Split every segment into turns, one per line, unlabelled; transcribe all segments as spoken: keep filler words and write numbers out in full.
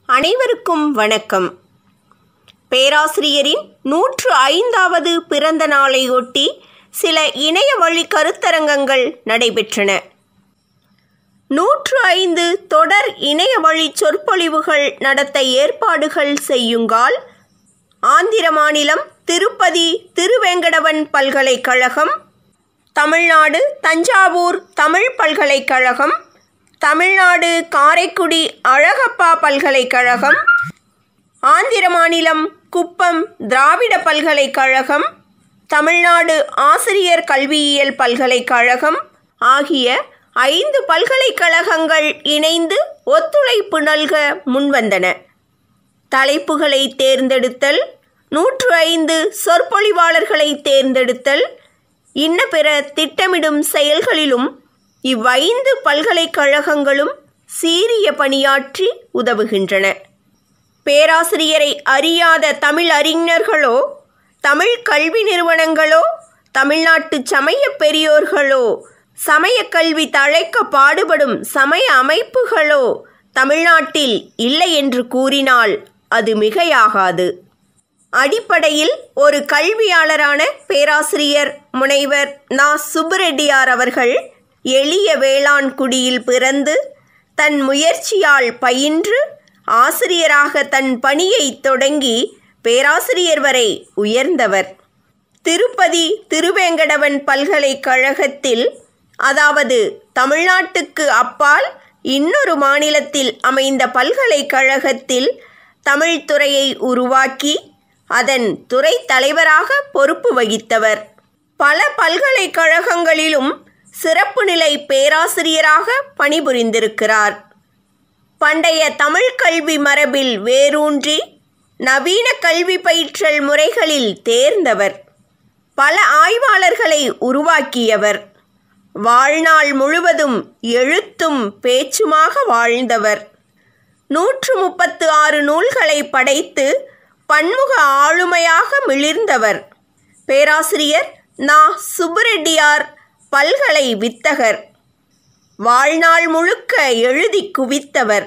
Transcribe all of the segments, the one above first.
அனைவருக்கும் வணக்கம். பேராசிரியரின் நூற்று ஐந்தாவது பிறந்த நாளையொட்டி சில இணைய வழி கருத்தரங்கங்கள் நடைபெற்றன. நூற்று ஐந்து தொடர் இணைய வழி சொற்பொழிவுகள் நடத்த ஏற்பாடுகள் செய்யுங்கால் ஆந்திர மாநிலம் திருப்பதி திருவேங்கடவன் பல்கலைக்கழகம், தமிழ்நாடு தஞ்சாவூர் தமிழ் பல்கலைக்கழகம், தமிழ்நாடு காரைக்குடி அழகப்பா பல்கலைக்கழகம், ஆந்திர மாநிலம் குப்பம் திராவிட பல்கலைக்கழகம், தமிழ்நாடு ஆசிரியர் கல்வியியல் பல்கலைக்கழகம் ஆகிய ஐந்து பல்கலைக்கழகங்கள் இணைந்து ஒத்துழைப்பு நல்க முன்வந்தன. தலைப்புகளை தேர்ந்தெடுத்தல், நூற்று ஐந்து சொற்பொழிவாளர்களை தேர்ந்தெடுத்தல், இன்ன பிற திட்டமிடும் செயல்களிலும் இவ்வைந்து பல்கலைக்கழகங்களும் சீரிய பணியாற்றி உதவுகின்றன. பேராசிரியரை அறியாத தமிழ் அறிஞர்களோ, தமிழ் கல்வி நிறுவனங்களோ, தமிழ்நாட்டு சமய பெரியோர்களோ, சமய கல்வி தழைக்க பாடுபடும் சமய அமைப்புகளோ தமிழ்நாட்டில் இல்லை என்று கூறினால் அது மிகையாகாது. அடிப்படையில் ஒரு கல்வியாளரான பேராசிரியர் முனைவர் நா. சுப்புரெட்டியார் அவர்கள் எளிய வேளாண் குடியில் பிறந்து தன் முயற்சியால் பயின்று ஆசிரியராக தன் பணியை தொடங்கி பேராசிரியர் வரை உயர்ந்தவர். திருப்பதி திருவேங்கடவன் பல்கலைக்கழகத்தில், அதாவது தமிழ்நாட்டுக்கு அப்பால் இன்னொரு மாநிலத்தில் அமைந்த பல்கலைக்கழகத்தில் தமிழ் துறையை உருவாக்கி அதன் துறை தலைவராக பொறுப்பு வகித்தவர். பல பல்கலைக்கழகங்களிலும் சிறப்பு நிலை பேராசிரியராக பணிபுரிந்திருக்கிறார். பண்டைய தமிழ் கல்வி மரபில் வேரூன்றி நவீன கல்வி பயிற்றல் முறைகளில் தேர்ந்தவர். பல ஆய்வாளர்களை உருவாக்கியவர். வாழ்நாள் முழுவதும் எழுத்தும் பேச்சுமாக வாழ்ந்தவர். நூற்று முப்பத்து ஆறு நூல்களை படைத்து பன்முக ஆளுமையாக மிளிர்ந்தவர். பேராசிரியர் நா. சுப்புரெட்டியார் பல்கலை வித்தகர். வாழ்நாள் முழுக்க எழுதி குவித்தவர்.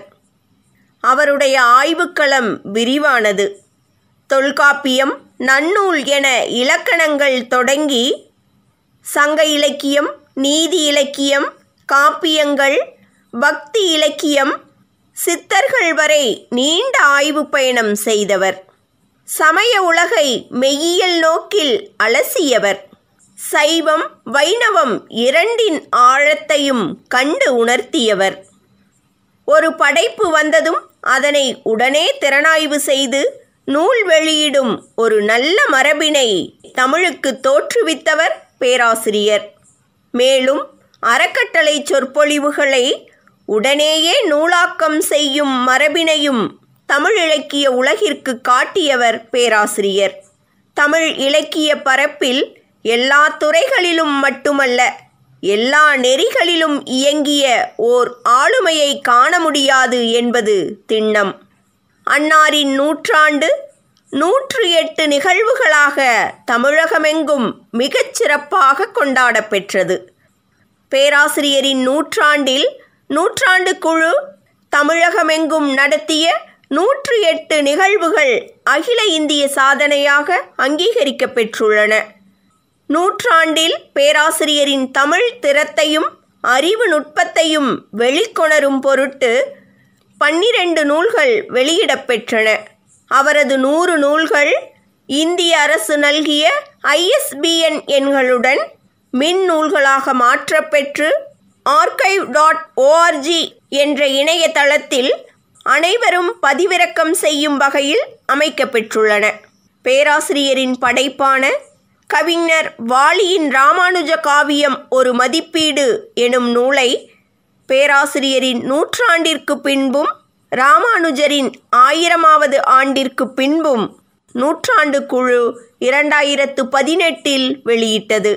அவருடைய ஆய்வுக்களம் விரிவானது. தொல்காப்பியம், நன்னூல் என இலக்கணங்கள் தொடங்கி சங்க இலக்கியம், நீதி இலக்கியம், காப்பியங்கள், பக்தி இலக்கியம், சித்தர்கள் வரை நீண்ட ஆய்வு பயணம் செய்தவர். சமய உலகை மெய்யியல் நோக்கில் அலசியவர். சைவம் வைணவம் இரண்டின் ஆழத்தையும் கண்டு உணர்த்தியவர். ஒரு படைப்பு வந்ததும் அதனை உடனே திறனாய்வு செய்து நூல் வெளியிடும் ஒரு நல்ல மரபினை தமிழுக்கு தோற்றுவித்தவர் பேராசிரியர். மேலும் அறக்கட்டளை சொற்பொழிவுகளை உடனேயே நூலாக்கம் செய்யும் மரபினையும் தமிழ் இலக்கிய உலகிற்கு காட்டியவர் பேராசிரியர். தமிழ் இலக்கிய பரப்பில் எல்லா துறைகளிலும் மட்டுமல்ல, எல்லா நெறிகளிலும் இயங்கிய ஓர் ஆளுமையை காண முடியாது என்பது திண்ணம். அன்னாரின் நூற்றாண்டு நூற்று எட்டு நிகழ்வுகளாக தமிழகமெங்கும் மிகச் சிறப்பாக கொண்டாடப்பெற்றது. பேராசிரியரின் நூற்றாண்டில் நூற்றாண்டு குழு தமிழகமெங்கும் நடத்திய நூற்று எட்டு நிகழ்வுகள் அகில இந்திய சாதனையாக அங்கீகரிக்கப்பெற்றுள்ளன. நூற்றாண்டில் பேராசிரியரின் தமிழ் திறத்தையும் அறிவு நுட்பத்தையும் வெளிக்கொணரும் பொருட்டு பன்னிரண்டு நூல்கள் வெளியிடப்பெற்றன. அவரது நூறு நூல்கள் இந்திய அரசு நல்கிய ஐ எஸ் பி என் எண்களுடன் மின் நூல்களாக மாற்றப்பெற்று ஆர்கைவ் டாட் ஓஆர்ஜி என்ற இணையதளத்தில் அனைவரும் பதிவிறக்கம் செய்யும் வகையில் அமைக்கப்பெற்றுள்ளன. பேராசிரியரின் படைப்பான கவிஞர் வாலியின் ராமானுஜ காவியம் ஒரு மதிப்பீடு எனும் நூலை பேராசிரியரின் நூற்றாண்டிற்கு பின்பும் ராமானுஜரின் ஆயிரமாவது ஆண்டிற்கு பின்பும் நூற்றாண்டு குழு இரண்டாயிரத்து பதினெட்டில் வெளியிட்டது.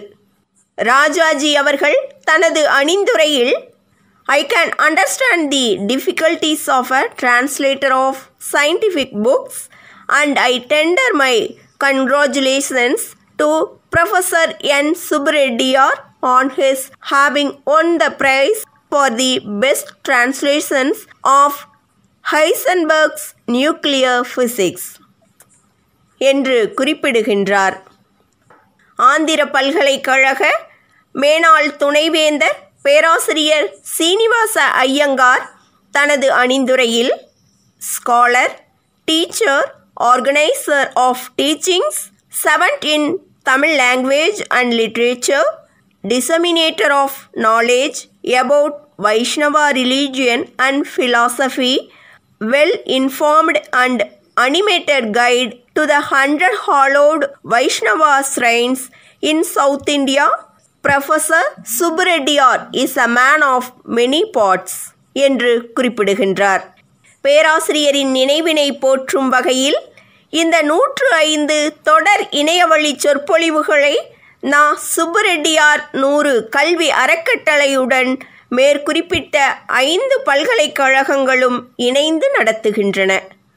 ராஜாஜி அவர்கள் தனது அணிந்துரையில் I can understand the difficulties of a translator of scientific books and I tender my congratulations to Professor N. Subbureddiyar on his having won the prize for the best translations of Heisenberg's nuclear physics என்று குறிப்பிடுகின்றார். ஆந்திர பல்கலைக்கழக மேனாள் துணைவேந்தர் பேராசிரியர் சீனிவாச ஐயங்கார் தனது அணிந்துரையில் scholar, teacher, organiser of teachings, servant in Tamil language and literature, disseminator of knowledge about Vaishnava religion and philosophy, well-informed and animated guide to the hundred hallowed Vaishnava shrines in South India, Professor Subbureddyar is a man of many parts என்று குறிப்பிடுகின்றார். பேராசிரியரின் நினைவினை போற்றும் வகையில் இந்த நூற்று ஐந்து தொடர் இணையவழி சொற்பொழிவுகளை நா. சுப்புரெட்டியார் நூறு கல்வி அறக்கட்டளையுடன் மேற்குறிப்பிட்ட ஐந்து பல்கலைக்கழகங்களும் இணைந்து நடத்துகின்றன.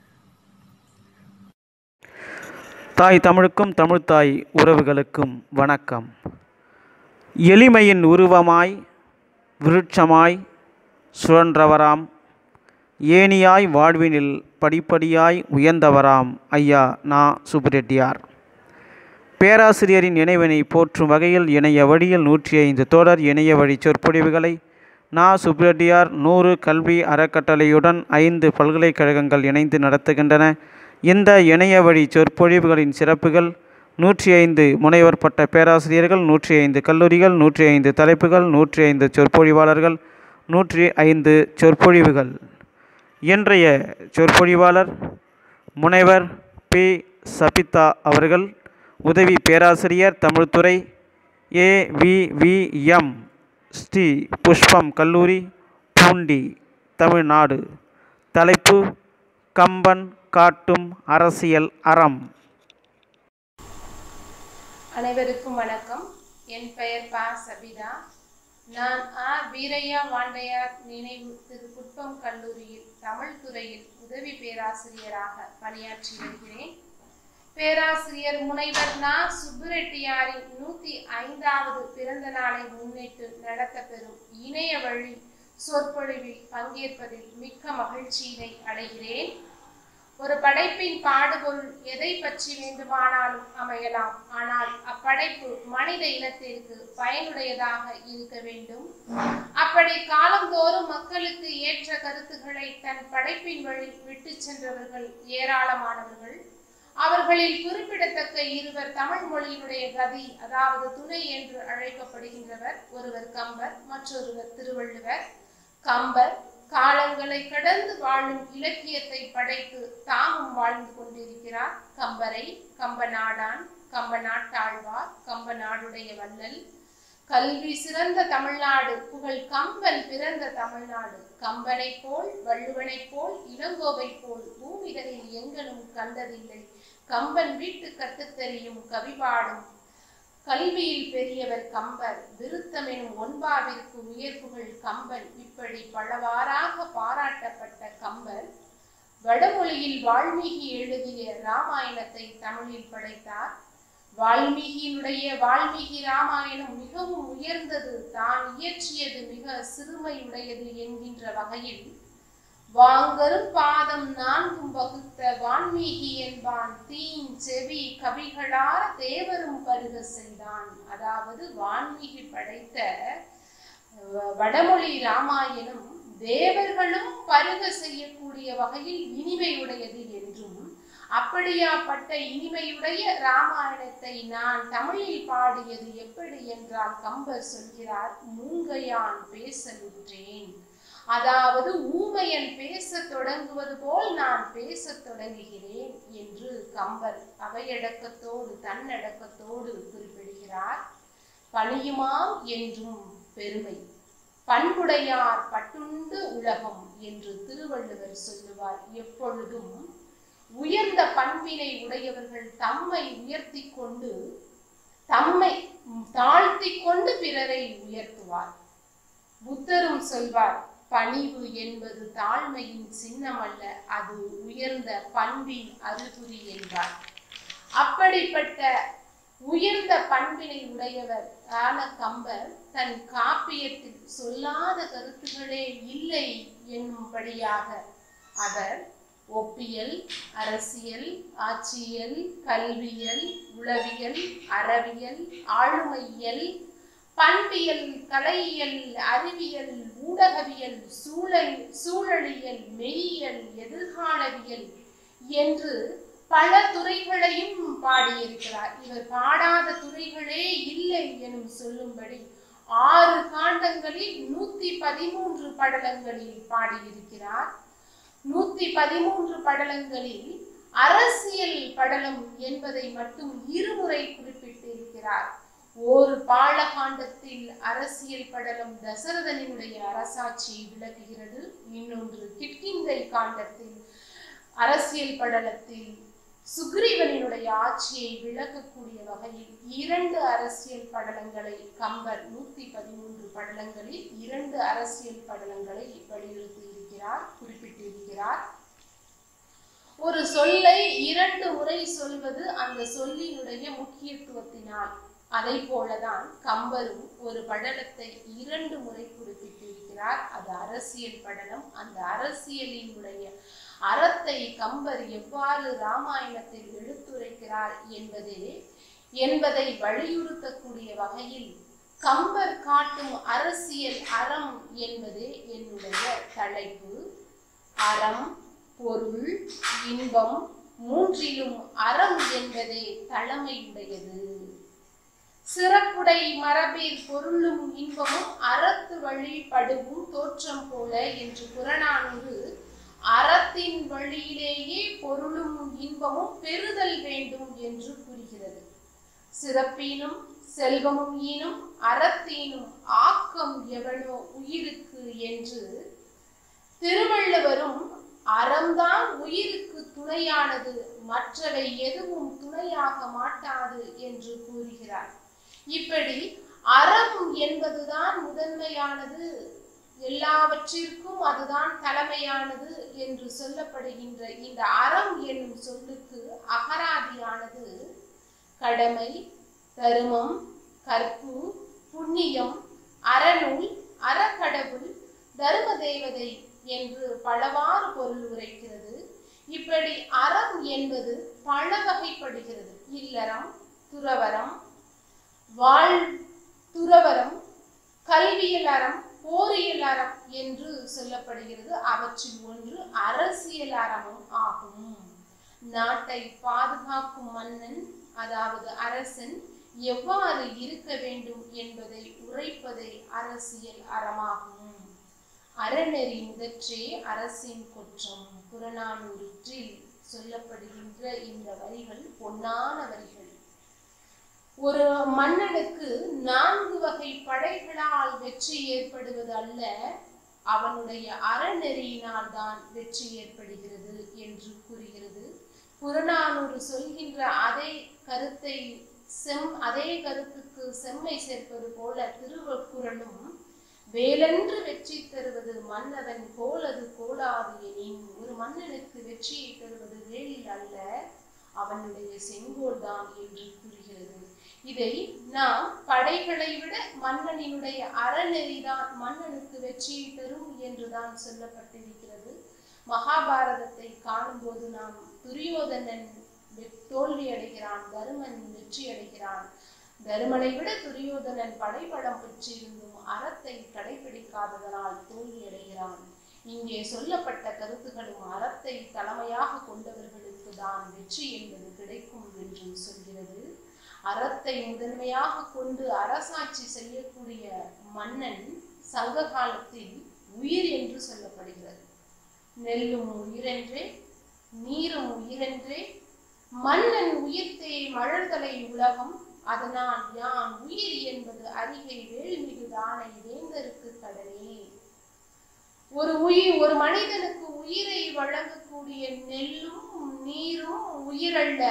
தாய் தமிழுக்கும் தமிழ்த்தாய் உறவுகளுக்கும் வணக்கம். எளிமையின் உருவமாய் விருட்சமாய் சுழன்றவராம், ஏணியாய் வாழ்வினில் படிப்படியாய் உயர்ந்தவராம் ஐயா நா. சுப்புரெட்டியார். பேராசிரியரின் நினைவினை போற்றும் வகையில் இணைய வழியில் நூற்றி ஐந்து தொடர் இணைய வழி சொற்பொழிவுகளை நா. சுப்புரெட்டியார் நூறு கல்வி அறக்கட்டளையுடன் ஐந்து பல்கலைக்கழகங்கள் இணைந்து நடத்துகின்றன. இந்த இணைய வழி சொற்பொழிவுகளின் சிறப்புகள்: நூற்றி ஐந்து முனைவர் பட்ட பேராசிரியர்கள், நூற்றி ஐந்து கல்லூரிகள், நூற்றி ஐந்து தலைப்புகள், நூற்றி ஐந்து சொற்பொழிவாளர்கள், நூற்றி ஐந்து சொற்பொழிவுகள். இன்றைய சொற்பொழிவாளர் முனைவர் பி. சபிதா அவர்கள், உதவி பேராசிரியர் தமிழ்துறை, A V V M Sri Pushpam கல்லூரி, பூண்டி, தமிழ்நாடு. தலைப்பு: கம்பன் காட்டும் அரசியல் அறம்.
அனைவருக்கும் வணக்கம். என் பெயர் பா. சபிதா. நான் ஆ. வீரையா வாண்டையார் நினைவு திரு புஷ்பம் கல்லூரியில் தமிழ் துறையில் உதவி பேராசிரியராக பணியாற்றி வருகிறேன். பேராசிரியர் முனைவர் நா. சுப்புரெட்டியாரின் நூற்றி ஐந்தாவது பிறந்த நாளை முன்னிட்டு நடத்தப்பெறும் இணைய வழி சொற்பொழிவில் பங்கேற்பதில் மிக்க மகிழ்ச்சியினை அடைகிறேன். ஒரு படைப்பின் பாடுபொருள் எதை பற்றி வேண்டுமானாலும் அமையலாம். ஆனால் அப்படைப்பு மனித இனத்திற்கு பயனுடையதாக இருக்க வேண்டும். அப்படி காலந்தோறும் மக்களுக்கு ஏற்ற கருத்துக்களை தன் படைப்பின் வழி விட்டு சென்றவர்கள் ஏராளமானவர்கள். அவர்களில் குறிப்பிடத்தக்க இருவர் தமிழ் மொழியினுடைய கதி, அதாவது துணை என்று அழைக்கப்படுகின்றவர். ஒருவர் கம்பர், மற்றொருவர் திருவள்ளுவர். கம்பர் காலங்களை கடந்து வாழும் இலக்கியத்தை படைத்து தாமும் வாழ்ந்து கொண்டிருக்கிறார். கம்பரை கம்பநாடான், கம்பநாட்டாழ்வார், கம்பநாடுடைய வள்ளல், கல்வி சிறந்த தமிழ்நாடு, புகழ் கம்பன் பிறந்த தமிழ்நாடு, கம்பனை போல் வள்ளுவனை போல் இளங்கோவை போல் பூமிதனில் எங்கனும் கண்டதில்லை, கம்பன் வீட்டு கட்டுத்தெறியும் கவிபாடும் கல்வியில் பெரியவர் கம்பர், விருத்தம் எனும் ஒன்பாவிற்கு உயர்வுகள் கம்பன். இப்படி பலவாறாக பாராட்டப்பட்ட கம்பர் வடமொழியில் வால்மீகி எழுதிய ராமாயணத்தை தமிழில் படைத்தார். வால்மீகியினுடைய வால்மீகி ராமாயணம் மிகவும் உயர்ந்தது, தான் இயற்றியது மிக சிறுமையுடையது என்கின்ற வகையில் வாங்கரும் பாதம் நான்கும் வகுத்த வான்மீகி என்பான், தீன் செவி கவிகளார தேவரும் பருக செய்தான். அதாவது வான்மீகி படைத்த வடமொழி ராமாயணம் தேவர்களும் பருக செய்யக்கூடிய வகையில் இனிமையுடையது என்றும், அப்படியாப்பட்ட இனிமையுடைய ராமாயணத்தை நான் தமிழில் பாடியது எப்படி என்றால் கம்பர் சொல்கிறார், மூங்கையான் பேசலுற்றேன். அதாவது ஊமையன் பேச தொடங்குவது போல் நான் பேச தொடங்குகிறேன் என்று கம்பர் அவையடக்கத்தோடு தன்னடக்கத்தோடு குறிப்பிடுகிறார். பணியுமாம் என்றும் பெருமை, பண்புடையார் பட்டுண்டு உலகம் என்று திருவள்ளுவர் சொல்லுவார். எப்பொழுதும் உயர்ந்த பண்பினை உடையவர்கள் தம்மை உயர்த்தி கொண்டு தம்மை தாழ்த்தி கொண்டு பிறரை உயர்த்துவார். புத்தரும் சொல்வார், பணிவு என்பது தாழ்மையின் சின்னம் அல்ல, அது உயர்ந்த பண்பின் அறிகுறி என்பார். அப்படிப்பட்ட உயர்ந்த பண்பினை உடையவர் ஆன கம்பர் தன் காப்பியத்தில் சொல்லாத கருத்துக்களே இல்லை என்னும்படியாக, அவர் ஒப்பியல், அரசியல், ஆட்சியல், கல்வியல், உளவியல், அறவியல், ஆளுமையியல், பண்பியல், கலையியல், அறிவியல், ஊடகவியல், சூழல் சூழலியல், மெய்யியல், எதிர்காலவியல் என்று பல துறைகளையும் பாடியிருக்கிறார். இவர் பாடாத துறைகளே இல்லை எனும் சொல்லும்படி ஆறு காண்டங்களில் நூத்தி பதிமூன்று படலங்களில் பாடியிருக்கிறார். நூத்தி பதிமூன்று படலங்களில் அரசியல் படலம் என்பதை மட்டும் இருமுறை குறிப்பிட்டிருக்கிறார். ஒரு பாலகாண்டத்தில் அரசியல் படலம் தசரதனுடைய அரசாட்சியை விளக்குகிறது. இன்னொன்று கிட்கிந்தை காண்டத்தில் அரசியல் படலத்தில் சுக்ரீவனுடைய ஆட்சியை விளக்கக்கூடிய வகையில் இரண்டு அரசியல் படலங்களை கம்பர் நூத்தி பதிமூன்று படலங்களில் இரண்டு அரசியல் படலங்களை வலியுறுத்தி இருக்கிறார், குறிப்பிட்டிருக்கிறார். ஒரு சொல்லை இரண்டு முறை சொல்வது அந்த சொல்லினுடைய முக்கியத்துவத்தினால். அதை போலதான் கம்பரும் ஒரு படலத்தை இரண்டு முறை குறிப்பிட்டிருக்கிறார். அது அரசியல் படலம். அந்த அரசியலினுடைய அறத்தை கம்பர் எவ்வாறு ராமாயணத்தில் எடுத்துரைக்கிறார் என்பதே என்பதை வலியுறுத்தக்கூடிய வகையில் கம்பர் காட்டும் அரசியல் அறம் என்பதே என்னுடைய தலைப்பு. அறம், பொருள், இன்பம் மூன்றிலும் அறம் என்பதே தலைமையுடையது. சிறப்புடை மரபில் பொருளும் இன்பமும் அறத்து வழிபடுவும் தோற்றம் போல என்று புறநானூறு அறத்தின் வழியிலேயே பொருளும் இன்பமும் பெறுதல் வேண்டும் என்று கூறுகிறது. சிறப்பீனும் செல்வமும் ஈனும் அறத்தீனும் ஆக்கம் எவனோ உயிருக்கு என்று திருவள்ளுவரும் அறம்தான் உயிருக்கு துணையானது, மற்றவை எதுவும் துணையாக மாட்டாது என்று கூறுகிறார். இப்படி அறம் என்பதுதான் முதன்மையானது, எல்லாவற்றிற்கும் அதுதான் தலைமையானது என்று சொல்லப்படுகின்ற இந்த அறம் என்னும் சொல்லுக்கு அகராதியானது கடமை, தருமம், கற்பு, புண்ணியம், அறநூல், அறக்கடவுள், தர்ம தேவதை என்று பலவாறு பொருள் உரைக்கிறது. இப்படி அறம் என்பது பல வகைப்படுகிறது. இல்லறம், துறவரம், வாழ் துறவரம், கல்வியல் அறம், போரியல் அறம் என்று சொல்லப்படுகிறது. அவற்றில் ஒன்று அரசியல் அறமும் ஆகும். நாட்டை பாதுகாக்கும் மன்னன், அதாவது அரசன் எவ்வாறு இருக்க வேண்டும் என்பதை உரைப்பதே அரசியல் அறமாகும். அறநெறி முதற்றே அரசின் குற்றம். புறநானூற்றில் சொல்லப்படுகின்ற இந்த வரிகள் பொன்னான வரிகள். ஒரு மன்னனுக்கு நான்கு வகை படைகளால் வெற்றி ஏற்படுவது அல்ல, அவனுடைய அறநெறியினால் தான் வெற்றி ஏற்படுகிறது என்று கூறுகிறது. புறநானூறு சொல்கின்ற அதே கருத்தை செம் அதே கருத்துக்கு செம்மை சேர்ப்பது போல திருவக்குறளும் வேலென்று வெற்றி தருவது மன்னவன் கோலது கோலாது எனின், ஒரு மன்னனுக்கு வெற்றியை தருவது வேலில் அல்ல, அவனுடைய செங்கோல் தான் என்று கூறுகிறது. இதை நாம் படைகளை விட மன்னனினுடைய அறநெறிதான் மன்னனுக்கு வெற்றியை தரும் என்றுதான் சொல்லப்பட்டிருக்கிறது. மகாபாரதத்தை காணும்போது நாம் துரியோதனன் தோல்வி அடைகிறான், தருமன் வெற்றி அடைகிறான். தருமனை விட துரியோதனன் படைபலம் பெற்றிருந்தும் அறத்தை கடைபிடிக்காததனால் தோல்வி அடைகிறான். இங்கே சொல்லப்பட்ட கருத்துகளும் அறத்தை தலைமையாக கொண்டவர்களுக்கு தான் வெற்றி என்பது கிடைக்கும் என்று சொல்கிறது. அறத்தை முதன்மையாக கொண்டு அரசாட்சி செய்யக்கூடிய மன்னன் சங்க காலத்தில் உயிர் என்று சொல்லப்படுகிறது. நெல்லும் உயிரென்றே, நீரும் உயிரென்றே, மன்னன் உயிர்த்தே மழர்தலை உலகம், அதனால் யான் உயிர் என்பது அறிகை வேள்மிகு தானை வேந்தருக்கு கடனே. ஒரு உயிர் ஒரு மனிதனுக்கு உயிரை வழங்கக்கூடிய நெல்லும் நீரும் உயிரல்ல,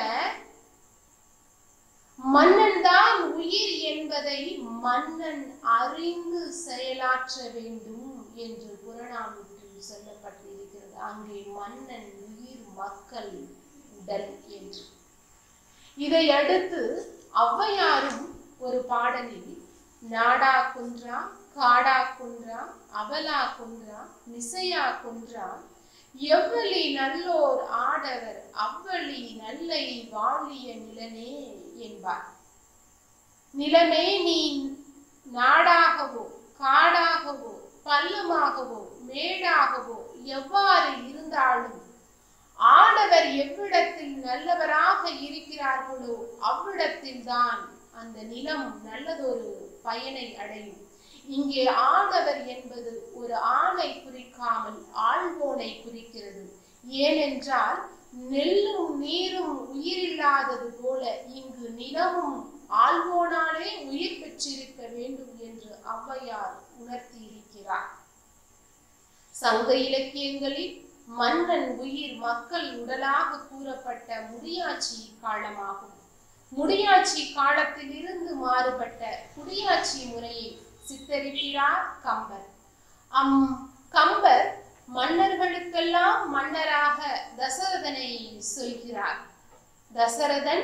மன்னன் தான் உயிர் என்பதை மன்னன் அறிந்து செயலாற்ற வேண்டும் என்று புறநானூற்றில் சொல்லப்பட்டிருக்கிறது. அங்கே மன்னன் உயிர், மக்கள் உடல் என்று. இதை அடுத்து ஔவையாரும் ஒரு பாடலில் நாடா குன்றா, காடா குன்றா, அவலா குன்றா, மிசையா குன்றா, எவ்வளி நல்லோர் ஆடவர் அவ்வளி நல்லை வாழிய நிலனே என்பார். நிலமே நீ நாடாகவோ காடாகவோ பள்ளமாகவோ மேடாகவோ எவ்வாறு இருந்தாலும் ஆடவர் எவ்விடத்தில் நல்லவராக இருக்கிறார்களோ அவ்விடத்தில் தான் அந்த நிலம் நல்லதொரு பயனை அடையும். இங்கே ஆடவர் என்பது ஒரு ஆணை குறிக்காமல் ஆள்வோனை குறிக்கிறது. ஏனென்றால் நெல்லும் நீரும் உயிரில்லாதது போல இங்கு நிலமும் ஆள்வோனாலே உயிர் பெற்றிருக்க வேண்டும் என்று ஔவையார் உணர்த்தி இருக்கிறார். சங்க இலக்கியங்களில் மன்னன் உயிர் மக்கள் உடலாக கூறப்பட்ட முடியாட்சி காலமாகும். முடியாட்சி காலத்தில் இருந்து மாறுபட்ட குடியாட்சி முறையை சித்தரிக்கிறார் கம்பர். அம் கம்பர் மன்னர்களுக்கெல்லாம் மன்னராக தசரதனை சொல்கிறார். தசரதன்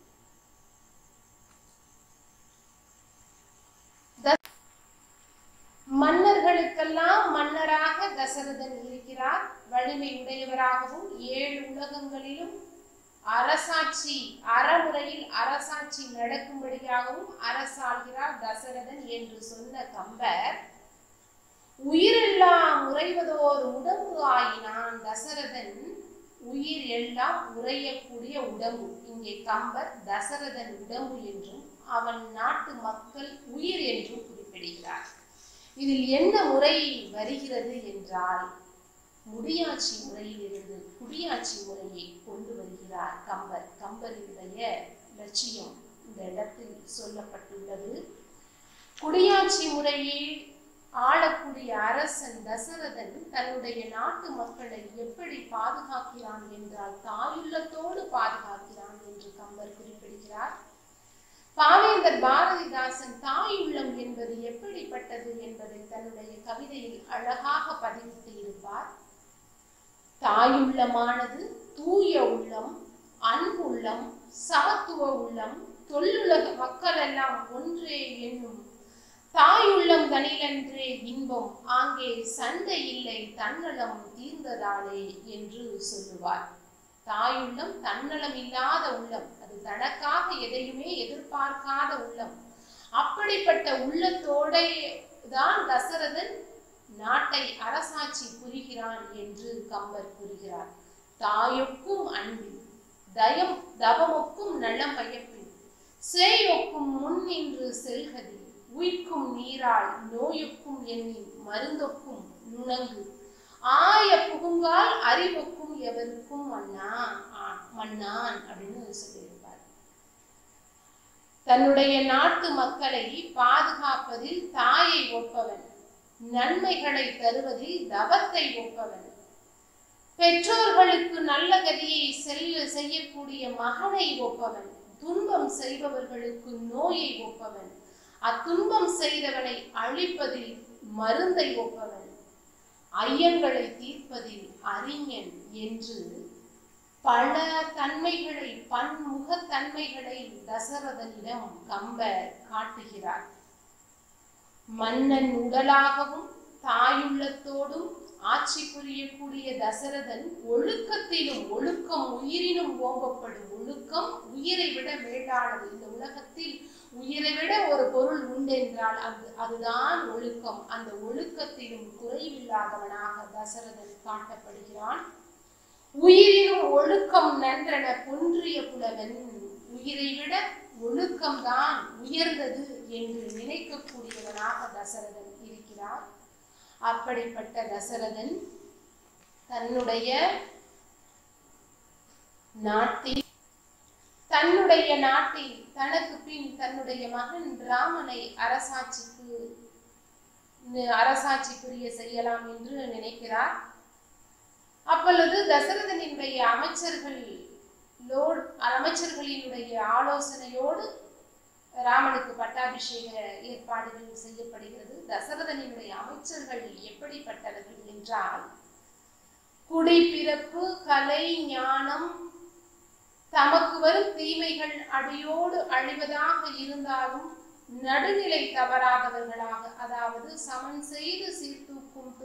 மன்னர்களுக்கெல்லாம் மன்னராக தசரதன் இருக்கிறார். வலிமை உடையவராகவும் ஏழு உலகங்களிலும் அரசாட்சி அறமுறையில் அரசாட்சி நடக்கும்படியாகவும் அரசாள்கிறார் தசரதன் என்று சொன்ன கம்பர், உயிரெல்லாம் உறைவதோர் உடம்பு ஆயினான் தசரதன் உயிர் எல்லாம் உறையக்கூடிய உடம்பு. இங்கே கம்பர் தசரதன் உடம்பு என்றும் அவன் நாட்டு மக்கள் உயிர் என்றும் குறிப்பிடுகிறார். இதில் என்ன முறை வருகிறது என்றால் முடியாட்சி முறையிலிருந்து குடியாட்சி முறையை கொண்டு வருகிறார் கம்பர். கம்பரினுடைய லட்சியம் இந்த இடத்தில் சொல்லப்பட்டுள்ளது. குடியாட்சி முறையில் ஆளக்கூடிய அரசன் தசரதன் தன்னுடைய நாட்டு மக்களை எப்படி பாதுகாக்கிறான் என்றால் தாயுள்ளத்தோடு பாதுகாக்கிறான் என்று கம்பர் குறிப்பிடுகிறார். பாவேந்தர் பாரதிதாசன் தாயுள்ளம் என்பது எப்படிப்பட்டது என்பதை தன்னுடைய கவிதையில் அழகாக பதிவிட்டு இருப்பார். தாயுள்ளமானது தூய உள்ளம், அன்புள்ளம், சமத்துவ உள்ளம், தொல்லுலக மக்கள் எல்லாம் ஒன்றே என்னும் தாயுள்ளம் தனிலன்றே இன்பம், ஆங்கே சண்டை இல்லை தன்னலம் தீர்ந்ததாலே என்று சொல்லுவார். தாயுள்ளம் தன்னலம் இல்லாத உள்ளம், அது தனக்காக எதையுமே எதிர்பார்க்காத உள்ளம். அப்படிப்பட்ட உள்ளத்தோட தான் தசரதன் நாட்டை அரசாட்சி புரிகிறான் என்று கம்பர் கூறுகிறார். தாயொக்கும் அன்பில் தயம் தவமொக்கும் நலம் பயப்பில் சேயொக்கும் முன்னின்று செல்கதி உய்க்கும் நீரால் நோயொக்கும் எண்ணின் மருந்தொக்கும் நுணங்கு ஆய புகுங்கால் அறிவொக்கும் எவருக்கும் மன்னா மன்னான் அப்படின்னு சொல்லியிருப்பார். தன்னுடைய நாட்டு மக்களை பாதுகாப்பதில் தாயை ஒப்பவன், நன்மைகளை தருவதில் தவத்தை ஒப்பவன், பெற்றோர்களுக்கு நல்ல கதியை செல்ல செய்யக்கூடிய மகனை ஒப்பவன், துன்பம் செய்பவர்களுக்கு நோயை ஒப்பவன், அத்துன்பம் செய்தவனை அழிப்பதில் மருந்தை ஒப்பவன், ஐயங்களை தீர்ப்பதில் அறிஞன் என்று பல தன்மைகளை பன்முக தன்மைகளை தசரதனிடம் கம்பர் காட்டுகிறார். மன்னன் உடலாகவும் தாயுள்ளத்தோடும் ஆட்சி புரியக்கூடிய தசரதன் ஒழுக்கத்திலும், ஒழுக்கம் உயிரினும் ஓம்பப்படும், ஒழுக்கம் உயிரை விட மேலானது. இந்த உலகத்தில் உயிரை விட ஒரு பொருள் உண்டென்றால் அது அதுதான் ஒழுக்கம். அந்த ஒழுக்கத்திலும் குறைவில்லாதவனாக தசரதன் காட்டப்படுகிறான். உயிரினும் ஒழுக்கம் நன்றன பொன்றிய புலவன், உயிரை விட ஒழுக்கம்தான் உயர்ந்தது என்று நினைக்கக்கூடியவனாக தசரதன் இருக்கிறார். அப்படிப்பட்ட தசரதன் தன்னுடைய நாட்டில் தன்னுடைய நாட்டில் தனக்கு பின் தன்னுடைய மகன் ராமனை அரசாட்சிக்கு அரசாட்சி புரிய செய்யலாம் என்று நினைக்கிறார். அப்பொழுது தசரதனுடைய அமைச்சர்கள் அமைச்சர்களினுடைய ஆலோசனையோடு ராமனுக்கு பட்டாபிஷேக ஏற்பாடுகள் செய்யப்படுகிறது. தசரதனுடைய அமைச்சர்கள் எப்படிப்பட்டவர்கள் என்றால், குடிப்பிறப்பு, கலை, ஞானம், தமக்கு வரும் தீமைகள் அடியோடு அழிவதாக இருந்தாலும் நடுநிலை தவறாதவர்களாக, அதாவது சமன் செய்து சீர்தூக்கும் துறை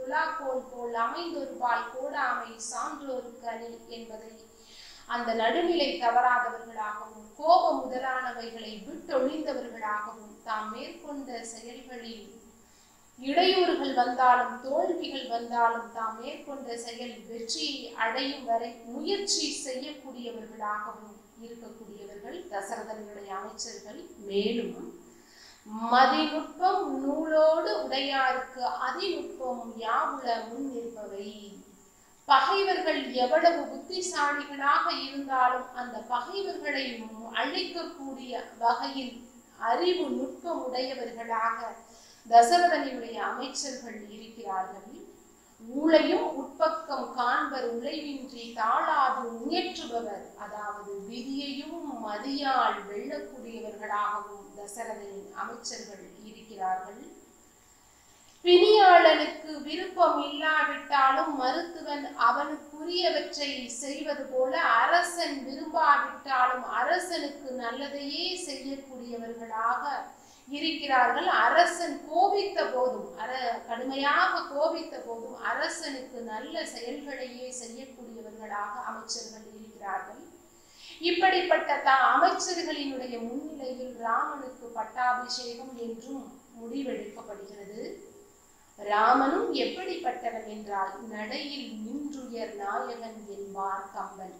துலாக்கோல் போல் அமைந்தொரு பால் கோடாமை சான்றோருக்கு அணி என்பதை அந்த நடுநிலை தவறாதவர்களாகவும் கோபம் முதலானவைகளை விட்டொழிந்தவர்களாகவும் தாம் மேற்கொண்ட செயல்களில் இடையூறுகள் வந்தாலும் தோல்விகள் வந்தாலும் தாம் மேற்கொண்ட செயல் வெற்றியை அடையும் வரை முயற்சி செய்யக்கூடியவர்களாகவும் இருக்கக்கூடியவர்கள் தசரதனுடைய அமைச்சர்கள். மேலும் மதிநுட்பம் நூலோடு உடையாருக்கு அதிநுட்பம் யாவுல முன் நிற்பவை. பகைவர்கள் எவ்வளவு புத்திசாலிகளாக இருந்தாலும் அந்த பகைவர்களை அழிக்கக்கூடிய வகையில் அறிவு நுட்பம் உடையவர்களாக தசரதனுடைய அமைச்சர்கள் இருக்கிறார்கள். ஊழையும் உட்பக்கம் காண்பர் உழைவின்றி தாளாது முயற்றுபவர், அதாவது விதியையும் மதியால் வெல்லக்கூடியவர்களாகவும் தசரதனின் அமைச்சர்கள் இருக்கிறார்கள். பிணியாளனுக்கு விருப்பம் இல்லாவிட்டாலும் மருத்துவன் அவனுக்குரியவற்றை செய்வது போல அரசன் விரும்பாவிட்டாலும் அரசனுக்கு நல்லதையே செய்யக்கூடியவர்களாக இருக்கிறார்கள். அரசன் கோபித்த போதும் அர கடுமையாக கோபித்த போதும் அரசனுக்கு நல்ல செயல்களையே செய்யக்கூடியவர்களாக அமைச்சர்கள் இருக்கிறார்கள். இப்படிப்பட்ட த அமைச்சர்களினுடைய முன்னிலையில் ராமனுக்கு பட்டாபிஷேகம் என்றும் முடிவெடுக்கப்படுகிறது. ராமனும் எப்படிப்பட்டவன் என்றால் நடையில் நின்றுயர் நாயகன் என்பார் கம்பன்.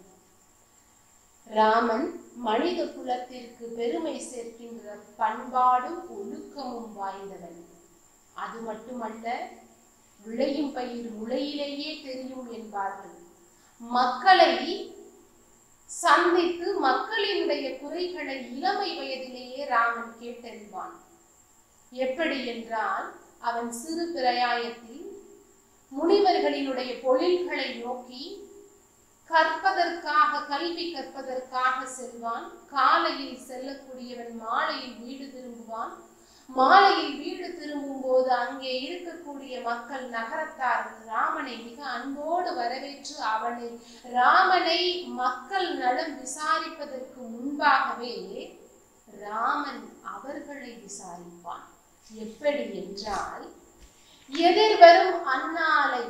ராமன் மனித குலத்திற்கு பெருமை சேர்க்கின்ற பண்பாடும் ஒழுக்கமும் வாய்ந்தவன். அது மட்டுமல்ல, விளையும் பயிர் முளையிலேயே தெரியும் என்பார்கள். மக்களை சந்தித்து மக்களினுடைய குறைகளை இளமை வயதிலேயே ராமன் கேட்டறிவான். எப்படி என்றால், அவன் சிறு பிரயாயத்தில் முனிவர்களினுடைய பொழில்களை நோக்கி கற்பதற்காக கல்வி கற்பதற்காக செல்வான். காலையில் செல்லக்கூடியவன் மாலையில் வீடு திரும்புவான். மாலையில் வீடு திரும்பும் போது அங்கே இருக்கக்கூடிய மக்கள் நகரத்தார் ராமனை மிக அன்போடு வரவேற்று அவனை ராமனை மக்கள் நலம் விசாரிப்பதற்கு முன்பாகவே ராமன் அவர்களை விசாரிப்பான். எப்படி என்றால், எதிர்வரும் அந்நாளை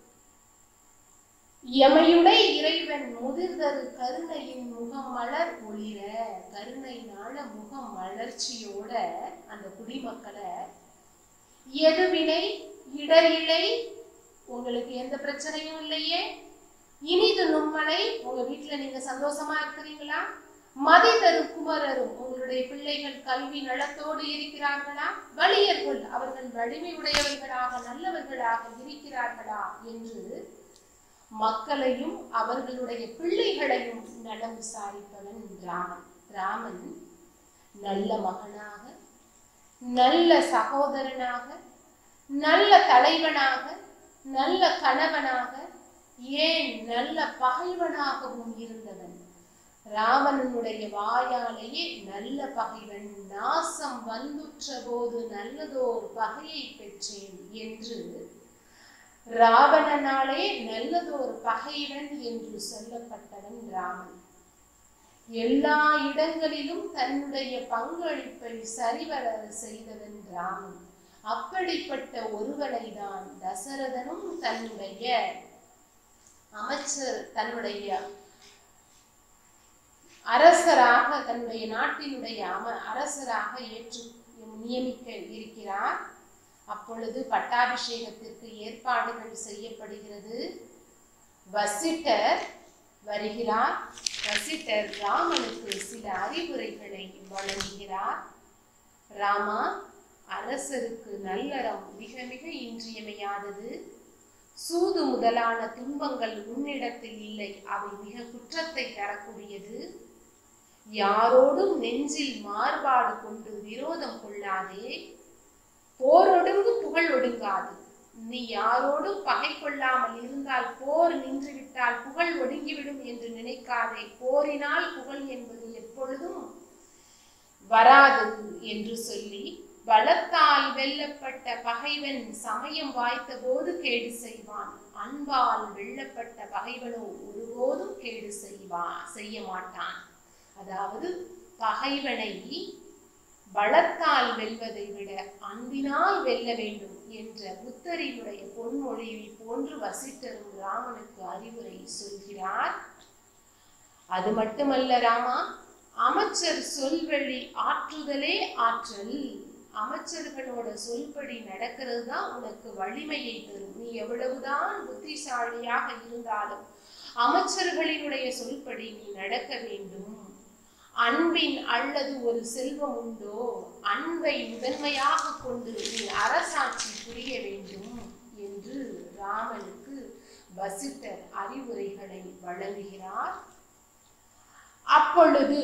எமையுடை இறைவன் முதிர்தரு கருணையின் முகம் மலர் ஒளிர, கருணையினால முகம் வளர்ச்சியோட அந்த குடிமக்களை எதுவினை இடரிலை, உங்களுக்கு எந்த பிரச்சனையும் இல்லையே, இனிது நும்மலை, உங்க வீட்டுல நீங்க சந்தோஷமா இருக்கிறீங்களா, மதி தரு குமரரும், உங்களுடைய பிள்ளைகள் கல்வி நலத்தோடு இருக்கிறார்களா, வலியர்கள் அவர்கள் வலிமை உடையவர்களாக நல்லவர்களாக இருக்கிறார்களா என்று மக்களையும் அவர்களுடைய பிள்ளைகளையும் நலம் விசாரிப்பவன் ராமன். ராமன் நல்ல மகனாக, நல்ல சகோதரனாக, நல்ல தலைவனாக, நல்ல கணவனாக, ஏன் நல்ல பகைவனாகவும் இருந்தவன். ராவணனுடைய வாயாலேயே நல்ல பகைவன், நாசம் வந்துற்ற போது நல்லதோர் பகையை பெற்றேன் என்று ராவணனாலே நல்லதோர் பகைவன் என்று சொல்லப்பட்டவன் ராமன். எல்லா இடங்களிலும் தன்னுடைய பங்களிப்பை சரிவர செய்தவன் ராமன். அப்படிப்பட்ட ஒருவனை தான் தசரதனும் தன்னுடைய அமைச்சர் தன்னுடைய அரசராக தன்னுடைய நாட்டினுடைய அம அரசராக ஏற்று நியமிக்க இருக்கிறார். அப்பொழுது பட்டாபிஷேகத்திற்கு ஏற்பாடுகள் செய்யப்படுகிறது. வசிட்டர் வருகிறார். வசிட்டர் ராமனுக்கு சில அறிவுரைகளை வழங்குகிறார். ராமா, அரசருக்கு நல்லறம் மிக மிக இன்றியமையாதது. சூது முதலான துன்பங்கள் உன்னிடத்தில் இல்லை, அவை மிக குற்றத்தை தரக்கூடியது. யாரோடும் நெஞ்சில் மாறுபாடு கொண்டு விரோதம் கொள்ளாதே. போரொடுங்கு புகழ் ஒடுங்காது. நீ யாரோடும் பகை கொள்ளாமல் இருந்தால் போர் நின்றுவிட்டால் புகழ் ஒடுங்கிவிடும் என்று நினைக்காதே. போரினால் புகழ் என்பது எப்பொழுதும் வராது என்று சொல்லி, பலத்தால் வெல்லப்பட்ட பகைவன் சமயம் வாய்த்த போது கேடு செய்வான், அன்பால் வெல்லப்பட்ட பகைவனோ ஒருபோதும் கேடு செய்வா செய்ய மாட்டான். அதாவது பகைவனை பலத்தால் வெல்வதை விட அன்பினால் வெல்ல வேண்டும் என்ற புத்தரினுடைய பொன்மொழியை போன்று வசிட்டரும் ராமனுக்கு அறிவுரை சொல்கிறார். அது மட்டுமல்ல ராமா, அமைச்சர் சொல்வழி ஆற்றுதலே ஆற்றல். அமைச்சர்களோட சொல்படி நடக்கிறது தான் உனக்கு வலிமையை தரும். நீ எவ்வளவுதான் புத்திசாலியாக இருந்தாலும் அமைச்சர்களினுடைய சொல்படி நீ நடக்க வேண்டும். அன்பின் அல்லது ஒரு செல்வம் உண்டோ, அன்பை முதன்மையாக கொண்டு நீ அரசாட்சி புரிய வேண்டும் என்று ராமனுக்கு வசிட்டர் அறிவுரைகளை வழங்குகிறார். அப்பொழுது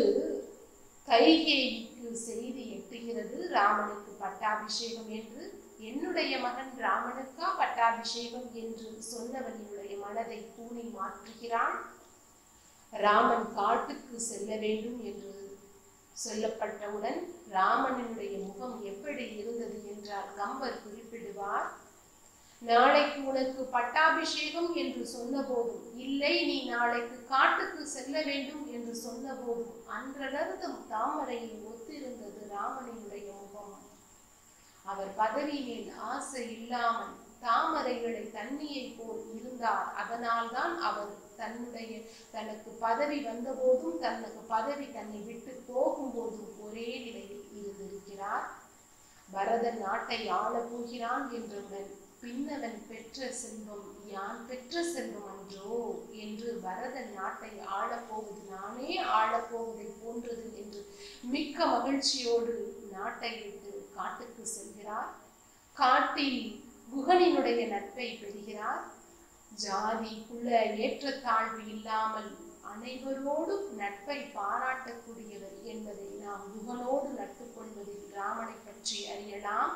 கைகேயிக்கு செய்தி எட்டுகிறது, ராமனுக்கு பட்டாபிஷேகம் என்று. என்னுடைய மகன் ராமனுக்கா பட்டாபிஷேகம் என்று சொன்னவனுடைய மனதை கூணி மாற்றுகிறான். ராமன் காட்டுக்கு செல்ல வேண்டும் என்று சொல்லப்பட்டவுடன் ராமனுடைய முகம் எப்படி இருந்தது என்றால் கம்பர் குறிப்பிடுவார். நாளைக்கு உனக்கு பட்டாபிஷேகம் என்று சொன்ன போதும், இல்லை நீ நாளைக்கு காட்டுக்கு செல்ல வேண்டும் என்று சொன்ன போதும் அன்றளர்ந்தும் தாமரையில் ஒத்திருந்தது ராமனுடைய முகம். அவர் பதவி மேல் ஆசை இல்லாமல் தாமரைகளை தண்ணியை போல் இருந்தார். அதனால் தான் அவர் தன்னுடைய தனக்கு பதவி வந்த போதும் தனக்கு பதவி தன்னை விட்டு போகும் போதும் ஒரே நிலையில் இருந்திருக்கிறார். பரதன் நாட்டை ஆள போகிறான் என்றவுடன் பின்னவன் பெற்ற செல்வம் யான் பெற்ற செல்வம் அன்றோ என்று பரதன் நாட்டை ஆளப்போவது நானே ஆளப்போவதை போன்றது என்று மிக்க மகிழ்ச்சியோடு நாட்டை விட்டு காட்டுக்கு செல்கிறார். காட்டில் குகனினுடைய நட்பை பெறுகிறார். ஜாதி குல ஏற்றத்தாழ்வு இல்லாமல் அனைவரோடும் நட்பை பாராட்டக்கூடியவர் என்பதை நாம் குகனோடு நட்பு கொள்வதில் ராமனை பற்றி அறியலாம்.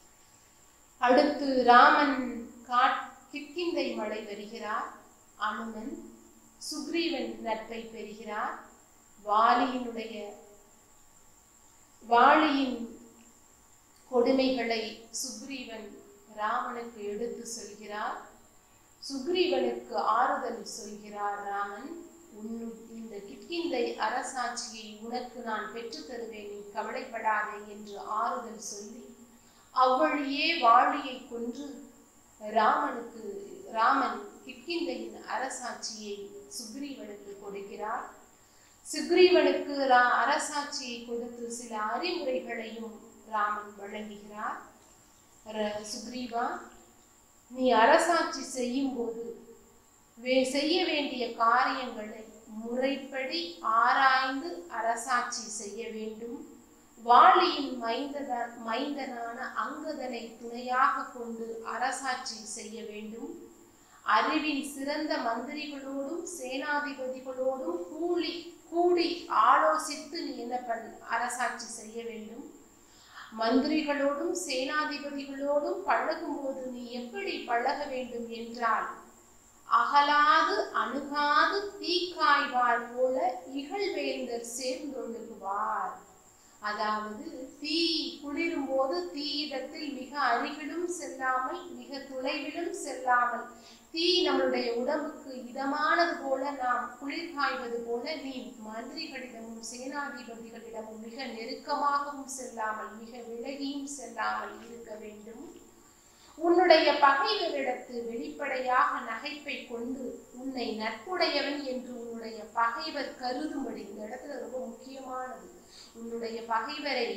அடுத்து ராமன் கிஷ்கிந்தை மலை வருகிறார். அனுமன் சுக்ரீவன் நட்பை பெறுகிறார். வாலியினுடைய வாலியின் கொடுமைகளை சுக்ரீவன் ராமனுக்கு எடுத்து சொல்கிறார். சுக்ரீவனுக்கு ஆறுதல் சொல்கிறார் ராமன். உன்னு இந்த கிஷ்கிந்தை அரசாட்சியை உனக்கு நான் பெற்று தருவேன், நீ கவலைப்படாதே என்று ஆறுதல் சொல்லி அவ்வழியே வாலியை கொன்று ராமனுக்கு ராமன் கிஷ்கிந்தையின் அரசாட்சியை சுக்ரீவனுக்கு கொடுக்கிறார். சுக்ரீவனுக்கு அரசாட்சியை கொடுத்து சில அறிவுரைகளையும் ராமன் வழங்குகிறார். சுக்ரீவா, நீ அரசாட்சி செய்யும் போது செய்ய வேண்டிய காரியங்களை முறைப்படி ஆராய்ந்து அரசாட்சி செய்ய வேண்டும். வாலியின் மைந்தன மைந்தனான அங்கதனை துணையாக கொண்டு அரசாட்சி செய்ய வேண்டும். அறிவின் சிறந்த மந்திரிகளோடும் சேனாதிபதிகளோடும் கூலி கூடி ஆலோசித்து நீ என்ன பண் அரசாட்சி செய்ய வேண்டும். மந்திரிகளோடும் சேனாதிபதிகளோடும் பழகும் போது நீ எப்படி பழக வேண்டும் என்றால், அகலாது அணுகாது தீக்காய்வார் போல இகழ்வேந்தர் சேர்ந்தொழுகுவார். அதாவது தீ குளிரும் போது தீயிடத்தில் மிக அருகிலும் செல்லாமல் மிக தொலைவிலும் செல்லாமல், தீ நம்மளுடைய உடம்புக்கு இதமானது போல நாம் குளிர் காய்வது போல நீ மந்திரிகளிடமும் சேனாதிபதிகளிடமும் மிக நெருக்கமாகவும் செல்லாமல் மிக விலகியும் செல்லாமல் இருக்க வேண்டும். உன்னுடைய பகைவரிடத்து வெளிப்படையாக நகைப்பை கொண்டு உன்னை நட்புடையவன் என்று உன்னுடைய பகைவர் கருதும்படி, இந்த இடத்துல ரொம்ப முக்கியமானது, உன்னுடைய பகைவரை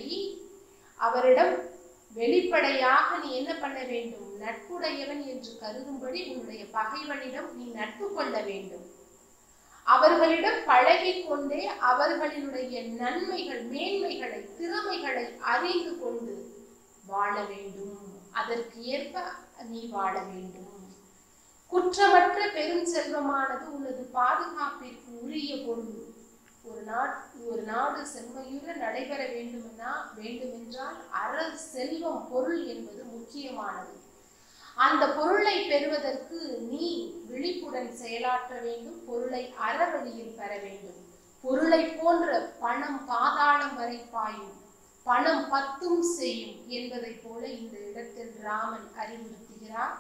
அவரிடம் வெளிப்படையாக நீ என்ன பண்ண வேண்டும், நட்புடையவன் என்று கருதும்படி உன்னுடைய பகைவனிடம் நீ நட்பு கொள்ள வேண்டும். அவர்களிடம் பழகி கொண்டே அவர்களினுடைய நன்மைகள் மேன்மைகளை திறமைகளை அறிந்து கொண்டு வாழ வேண்டும். அதற்கு ஏற்ப நீ வாழ வேண்டும். குற்றமற்ற பெரும் செல்வமானது உனது பாதுகாப்பிற்கு உரிய பொருள். ஒரு நாட் ஒரு நாடு செம்மையுற நடைபெற வேண்டுமென்னா வேண்டுமென்றால் அற செல்வம் பொருள் என்பது முக்கியமானது. அந்த பொருளை பெறுவதற்கு நீ விழிப்புடன் செயலாற்ற வேண்டும். பொருளை அறவழியில் பெற வேண்டும். பொருளை போன்ற பணம் பாதாளம் வரை பாயும், பணம் பத்தும் செய்யும் என்பதை போல இந்த இடத்தில் ராமன் அறிவுறுத்துகிறார்.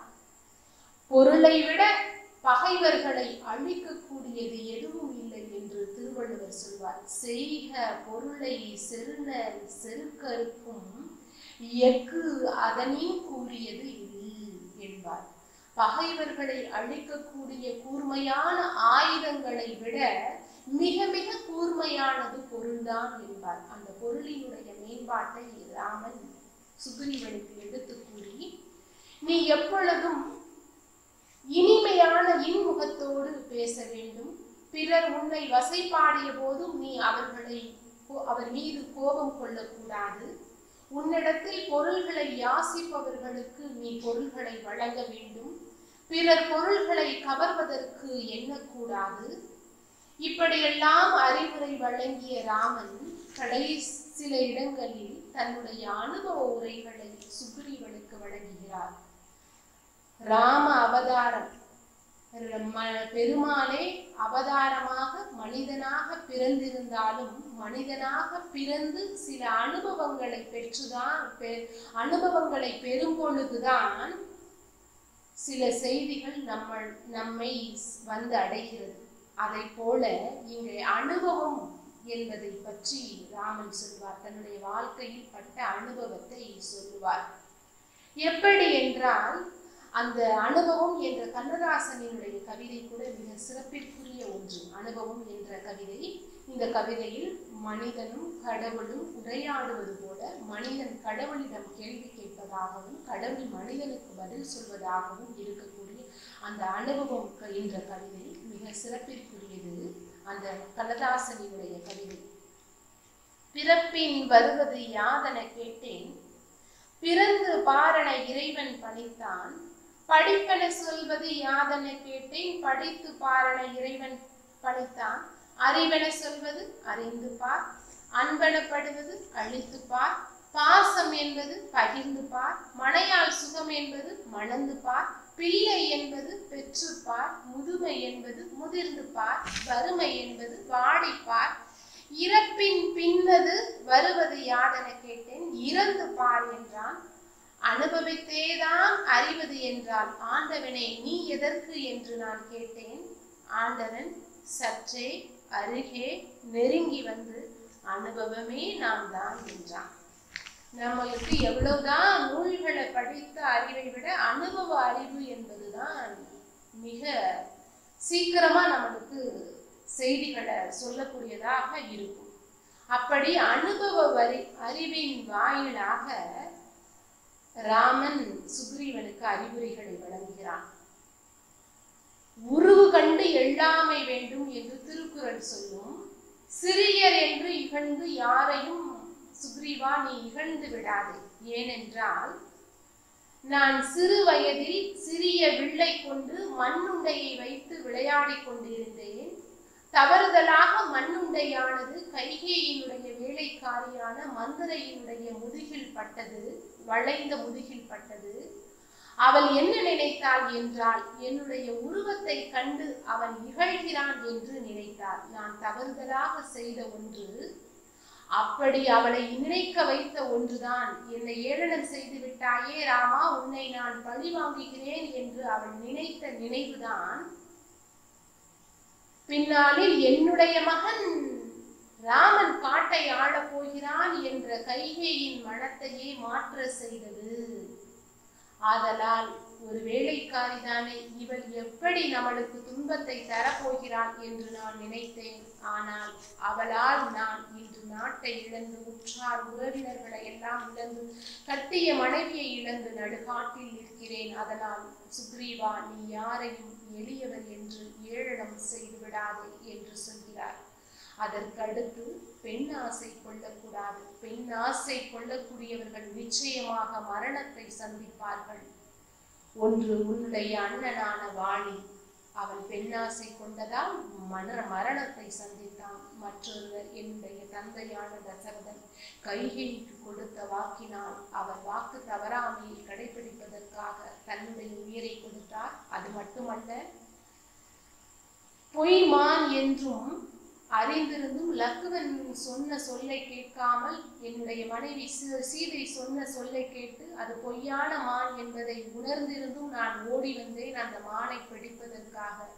பொருளை விட பகைவர்களை அழிக்கக்கூடியது எதுவும் இல்லை என்று திருவள்ளுவர் திருவள்ளுவர் சொல்வார், செய்க பொருளை செருண செருக்கருக்கும் எக்கு அதனின் கூறியது இல் என்பார். பகைவர்களை அழிக்கக்கூடிய கூர்மையான ஆயுதங்களை விட மிக மிக கூர்மையானது பொருள்தான் என்பார். அந்த பொருளினுடைய மேம்பாட்டை ராமன் சுக்ரீவனுக்கு எடுத்து கூறி, நீ எப்பொழுதும் இனிமையான இன்முகத்தோடு பேச வேண்டும். பிறர் உன்னை வசைபாடிய போதும் நீ அவர்களை அவர் மீது கோபம் கொள்ளக்கூடாது. உன்னிடத்தில் பொருள்களை யாசிப்பவர்களுக்கு நீ பொருள்களை வழங்க வேண்டும். பிறர் பொருள்களை கவர்வதற்கு எண்ணக்கூடாது. இப்படியெல்லாம் அறிவுரை வழங்கிய ராமன் கடைசி சில இடங்களில் தன்னுடைய அனுபவ உரைகளை சுக்ரீவனுக்கு வழங்குகிறார். ராம அவதாரம், பெருமாளே அவதாரமாக மனிதனாக பிறந்திருந்தாலும் மனிதனாக பிறந்து சில அனுபவங்களை பெற்றுதான் அனுபவங்களை பெறும் பொழுதுதான் சில செய்திகள் நம்ம நம்மை வந்து அடைகிறது. அதை போல இங்கே அனுபவம் என்பதை பற்றி ராமன் சொல்வார். தன்னுடைய வாழ்க்கையில் பட்ட அனுபவத்தை சொல்லுவார். எப்படி என்றால், அந்த அனுபவம் என்ற கண்ணதாசனினுடைய கவிதை கூட மிக சிறப்பிற்குரிய ஒன்று. அனுபவம் என்ற கவிதை, இந்த கவிதையில் மனிதனும் கடவுளும் உரையாடுவது போல மனிதன் கடவுளிடம் கேள்வி கேட்பதாகவும் கடவுள் மனிதனுக்கு பதில் சொல்வதாகவும் இருக்கக்கூடிய அந்த அனுபவம் என்ற கவிதை மிக சிறப்பிற்குரியது. அந்த கண்ணதாசனினுடைய கவிதை. பிறப்பின் வருவது யாதென கேட்டேன், பிறந்து பாரண இறைவன் பணித்தான். படிப்பென சொல்வது யாதென கேட்டேன், படித்து பாரண இறைவன் பணித்தான். அறிவென சொல்வது அறிந்து பார், அன்பெனப்படுவது அழித்து பார், பாசம் என்பது பகிர்ந்து பார், மனையால் சுகம் என்பது மணந்து பார், பிள்ளை என்பது பெற்று பார், முதுமை என்பது முதிர்ந்து பார், வறுமை என்பது வாடிப்பார், இறப்பின் பின்னது வருவது யாதென கேட்டேன், இறந்து பார் என்றான். அனுபவித்தேதான் அறிவது என்றால் ஆண்டவனே நீ எதற்கு என்று நான் கேட்டேன். ஆண்டவன் சற்றே அருகே நெருங்கி வந்து அனுபவமே நாம் தான் என்றான். நம்மளுக்கு எவ்வளவுதான் நூல்களை படித்த அறிவை விட அனுபவ அறிவு என்பதுதான் மிக சீக்கிரமா நம்மளுக்கு செய்திகளை சொல்லக்கூடியதாக இருக்கும். அப்படி அனுபவ வரி அறிவின் வாயிலாக ராமன் சுக்ரீவனுக்கு அறிவுரைகளை வழங்குகிறான். உருவு கண்டு எள்ளாமை வேண்டும் என்று திருக்குறள் சொல்லும். சிறியர் என்று இகழ்ந்து யாரையும் சுக்ரீவா நீ இகழ்ந்து விடாதே. ஏனென்றால், நான் சிறு வயதில் சிறிய வில்லை கொண்டு மண்ணுண்டையை வைத்து விளையாடி கொண்டிருந்தேன். தவறுதலாக மண்ணுண்டையானது கைகேயினுடைய வேலைக்காரியான மந்திரையினுடைய முதுகில் பட்டது, வளைந்த முதுகில் பட்டது. அவள் என்ன நினைத்தாள் என்றால், என்னுடைய உருவத்தை கண்டு அவன் இகழ்கிறான் என்று நினைத்தாள். நான் தவறுதலாக செய்த ஒன்று, அப்படி அவளை நினைக்க வைத்த ஒன்றுதான். என்னை ஏளனம் செய்து விட்டாயே ராமா, உன்னை நான் பழி வாங்குகிறேன் என்று அவள் நினைத்த நினைவுதான் பின்னாளில் என்னுடைய மகன் ராமன் காட்டை ஆளப் போகிறான் என்ற கைகேயின் மனத்தையே மாற்ற செய்தது. ஆதலால் ஒரு வேலைக்காரிதானே, இவள் எப்படி நம்மளுக்கு துன்பத்தை தரப்போகிறாள் என்று நான் நினைத்தேன். ஆனால் அவளால் நான் இன்று நாட்டை இழந்து, உற்றார் உறவினர்களை எல்லாம் இழந்து, கட்டிய மனைவியை இழந்து நடுகாட்டில் நிற்கிறேன். அதனால் சுக்ரீவா, நீ யாரையும் எளியவர் என்று ஏளனம் செய்து விடாதே என்று சொல்கிறார். அதற்கடுத்து பெண் ஆசை கொள்ளக்கூடாது. பெண் ஆசை கொள்ளக்கூடியவர்கள் நிச்சயமாக மரணத்தை சந்திப்பார்கள். ஒன்று உன்னுடைய அண்ணனான வாலி, அவன் பெண்ணாசை கொண்டதால் மன மரணத்தை சந்தித்தான். மற்றொருவர் என்னுடைய தந்தையான தசரதன் கைகேயிக்கு கொடுத்த வாக்கினால் அவர் வாக்கு தவறாமையை கடைபிடிப்பதற்காக தன்னுடைய உயிரை கொடுத்தார். அது மட்டுமல்ல, பொய்மான் என்றும் அறிந்திருந்தும் லக்குவன் சொன்ன சொல்லை கேட்காமல் என்னுடைய மனைவி சீதை சொன்ன சொல்லை கேட்டு அது பொய்யான மான் என்பதை உணர்ந்திருந்தும் நான் ஓடி வந்தேன் அந்த மானை பிடிப்பதற்காக.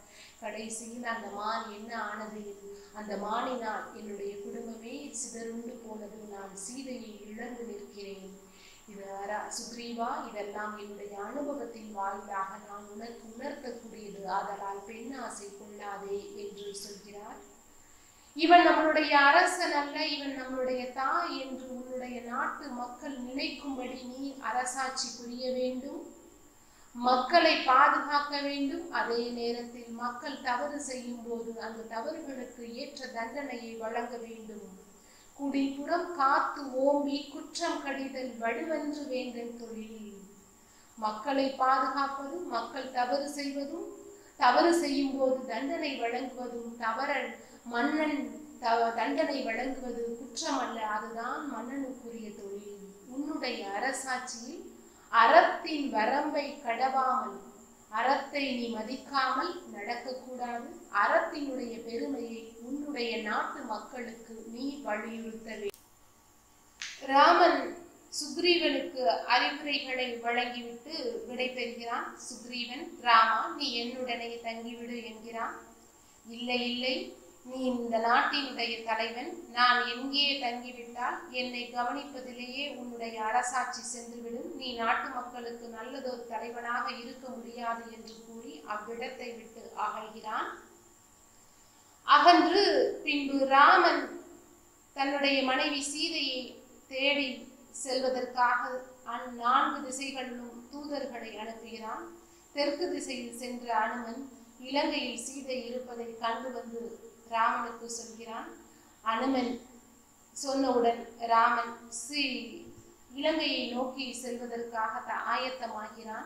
கடைசியில் அந்த மான் என்ன ஆனது? அந்த மானினால் என்னுடைய குடும்பமே சிதறுண்டு போனது, நான் சீதையை இழந்து நிற்கிறேன். இது அரா சுக்ரீவா, இதெல்லாம் என்னுடைய அனுபவத்தின் வாயிலாக நான் உனக்கு உணர்த்தக்கூடியது, ஆதலால் பெண் ஆசை கொள்ளாதே என்று சொல்கிறார். இவன் நம்மளுடைய அரசன் அல்ல, இவன் நம்மளுடைய தாய் என்று உன்னுடைய நாட்டு மக்கள் நினைக்கும்படி நீ அரசாட்சி புரிய வேண்டும், மக்களை பாதுகாக்க வேண்டும். அதே நேரத்தில் மக்கள் தவறு செய்யும் போது அந்த தவறுகளுக்கு ஏற்ற தண்டனையை வழங்க வேண்டும். குடிப்புறம் காத்து ஓம்பி குற்றம் கடிதல் வடுவென்று வேண்டல் தொழில். மக்களை பாதுகாப்பதும், மக்கள் தவறு செய்வதும், தவறு செய்யும் போது தண்டனை வழங்குவதும், தவற மன்னன் தண்டனை வழங்குவது குற்றம் அல்ல, அதுதான் மன்னனுக்குரிய தொழில். உன்னுடைய அரசாட்சியில் அறத்தின் வரம்பை கடவாமல், அறத்தை நீ மதிக்காமல் நடக்கக்கூடாது. அறத்தினுடைய பெருமையை உன்னுடைய நாட்டு மக்களுக்கு நீ வலியுறுத்த வேண்டும். ராமன் சுக்ரீவனுக்கு அறிவுரைகளை வழங்கிவிட்டு விடை பெறுகிறான். சுக்ரீவன், ராமா, நீ என்னுடனே தங்கிவிடு என்கிறான். இல்லை இல்லை, நீ இந்த நாட்டினுடைய தலைவன், நான் எங்கே தங்கிவிட்டால் என்னை கவனிப்பதிலேயே உன்னுடைய அரசாட்சி சென்றுவிடும், நீ நாட்டு மக்களுக்கு நல்லதொரு தலைவனாக இருக்க முடியாது என்று கூறி அவ்விடத்தை விட்டு அகல்கிறான். அகன்று பின்பு ராமன் தன்னுடைய மனைவி சீதையை தேடி செல்வதற்காக நான்கு திசைகளிலும் தூதர்களை அனுப்புகிறான். தெற்கு திசையில் சென்ற அனுமன் இலங்கையில் சீதை இருப்பதை கண்டு வந்து ராமனுக்கு சொல்கிறான். அனுமன் சொன்னவுடன் ராமன் ஸ்ரீ இலங்கையை நோக்கி செல்வதற்காக ஆயத்தமாகிறான்.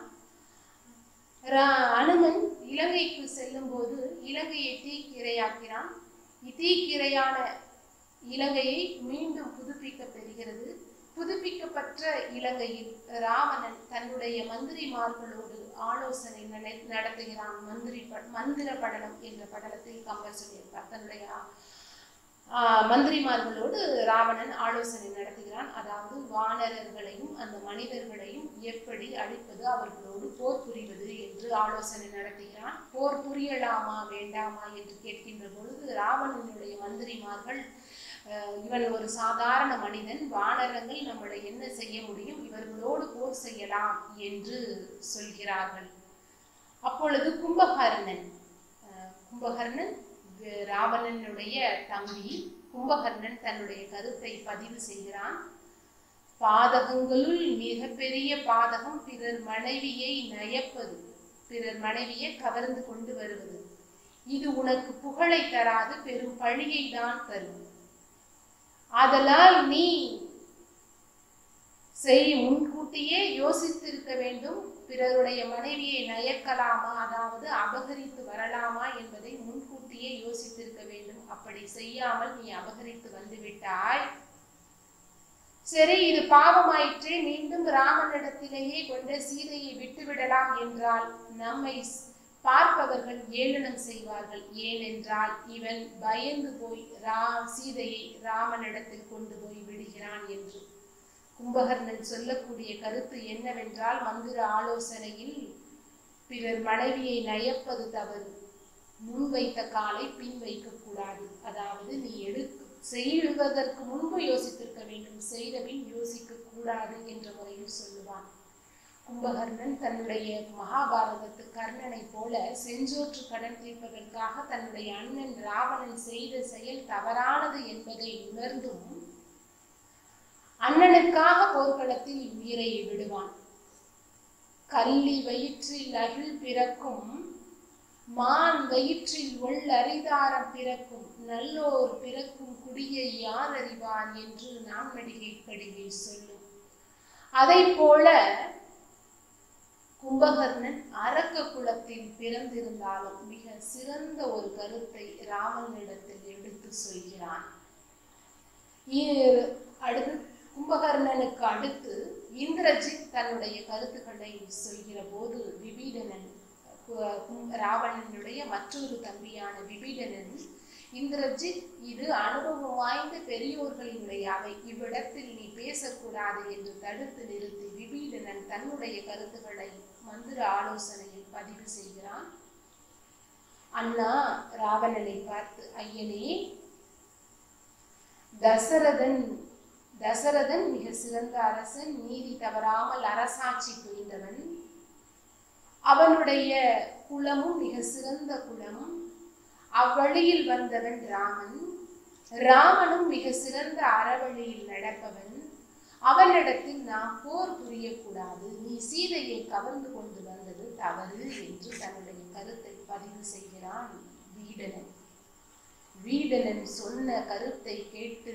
அனுமன் இலங்கைக்கு செல்லும் போது இலங்கையை தீக்கிரையாக்கிறான். தீக்கிரையான இலங்கையை மீண்டும் புதுப்பிக்க பெறுகிறது. புதுப்பிக்கப்பட்ட இலங்கையில் ராவணன் தன்னுடைய மந்திரிமார்களோடு ஆலோசனை நடத்துகிறான். மந்திரி மந்திர படலம் என்ற படலத்தில் கம்பர் சொல்லியிருப்பார். தன்னுடைய மந்திரிமார்களோடு ராவணன் ஆலோசனை நடத்துகிறான். அதாவது வானரர்களையும் அந்த மனிதர்களையும் எப்படி அழிப்பது, அவர்களோடு போர் புரிவது என்று ஆலோசனை நடத்துகிறான். போர் புரியலாமா வேண்டாமா என்று கேட்கின்ற பொழுது ராவணனுடைய மந்திரிமார்கள், இவன் ஒரு சாதாரண மனிதன், வானரங்கள் நம்மளை என்ன செய்ய முடியும், இவர்களோடு போர் செய்யலாம் என்று சொல்கிறார்கள். அப்பொழுது கும்பகர்ணன் கும்பகர்ணன் ராவணனுடைய தம்பி கும்பகர்ணன் தன்னுடைய கருத்தை பதிவு செய்கிறான். பாதகங்களுள் மிக பெரிய பாதகம் பிறர் மனைவியை நயப்பது, பிறர் மனைவியை கவர்ந்து கொண்டு வருவது. இது உனக்கு புகழை தராது, பெரும் பழியை தான் தரும். ஆதலால் நீ செய் முன்கூட்டியே யோசித்திருக்க வேண்டும். பிறருடைய மனைவியை நயக்கலாமா, அதாவது அபகரித்து வரலாமா என்பதை முன்கூட்டியே யோசித்திருக்க வேண்டும். அப்படி செய்யாமல் நீ அபகரித்து வந்து விட்டாய். சரி, இது பாவமாயிற்றே, மீண்டும் ராமனிடத்திலேயே கொண்ட சீதையை விட்டுவிடலாம் என்றால் நம்மை பார்ப்பவர்கள் ஏளனம் செய்வார்கள். ஏனென்றால் இவன் பயந்து போய் ரா சீதையை ராமனிடத்தில் கொண்டு போய் விடுகிறான் என்று. கும்பகர்ணன் சொல்லக்கூடிய கருத்து என்னவென்றால், மந்திர ஆலோசனையில் பிறர் மனைவியை நயப்பது தவறு, முன் வைத்த காலை பின் வைக்க கூடாது. அதாவது நீ எடு செய்வதற்கு முன்பு யோசித்திருக்க வேண்டும், செய்த பின் யோசிக்க கூடாது என்ற முறையில் சொல்லுவான். கும்பகர்ணன் தன்னுடைய மகாபாரதத்து கர்ணனை போல செஞ்சோற்று கடன் தீர்ப்பதற்காக தன்னுடைய அண்ணன் ராவணன் செய்த செயல் தவறானது என்பதை உணர்ந்தும் அண்ணனுக்காக போர்க்களத்தில் உயிரை விடுவான். கள்ளி வயிற்றில் அகில் பிறக்கும், மான் வயிற்றில் ஒள் அரிதாரம் பிறக்கும், நல்லோர் பிறக்கும் குடியை யார் அறிவார் என்று நாம் நடிகை கடிகை சொல்லும். அதை போல கும்பகர்ணன் அரக்க குலத்தில் பிறந்திருந்தாலும் மிக சிறந்த ஒரு கருத்தை ராமனிடத்தில் எடுத்து சொல்கிறான். அடுத்து கும்பகர்ணனுக்கு அடுத்து இந்திரஜித் தன்னுடைய கருத்துக்களை சொல்கிற போது விபீடனன், ராவணனுடைய மற்றொரு தம்பியான விபீடனன், இந்திரஜித் இது அனுபவம் வாய்ந்த பெரியோர்களினுடைய அவை, இவ்விடத்தில் நீ பேசக்கூடாது என்று தடுத்து நிறுத்தி விபீடனன் தன்னுடைய கருத்துக்களை மந்திர ஆலோசனையில் பதிவு செய்கிறான். அண்ணா ராவணனை பார்த்து, ஐயனே, தசரதன் தசரதன் மிக சிறந்த அரசன், நீதி தவறாமல் அரசாட்சி புரிந்தவன். அவனுடைய குலமும் மிக சிறந்த குலம். அவ்வழியில் வந்தவன் ராமன். ராமனும் மிக சிறந்த அறவழியில் நடப்பவன். அவனிடத்தில் நாம் போர் புரியக்கூடாது. நீ சீதையை கவர்ந்து கொண்டு வந்தது தவறு என்று தன்னுடைய கருத்தை பதிவு செய்கிறான் வீடனன். வீடனன் சொன்ன கருத்தை கேட்டு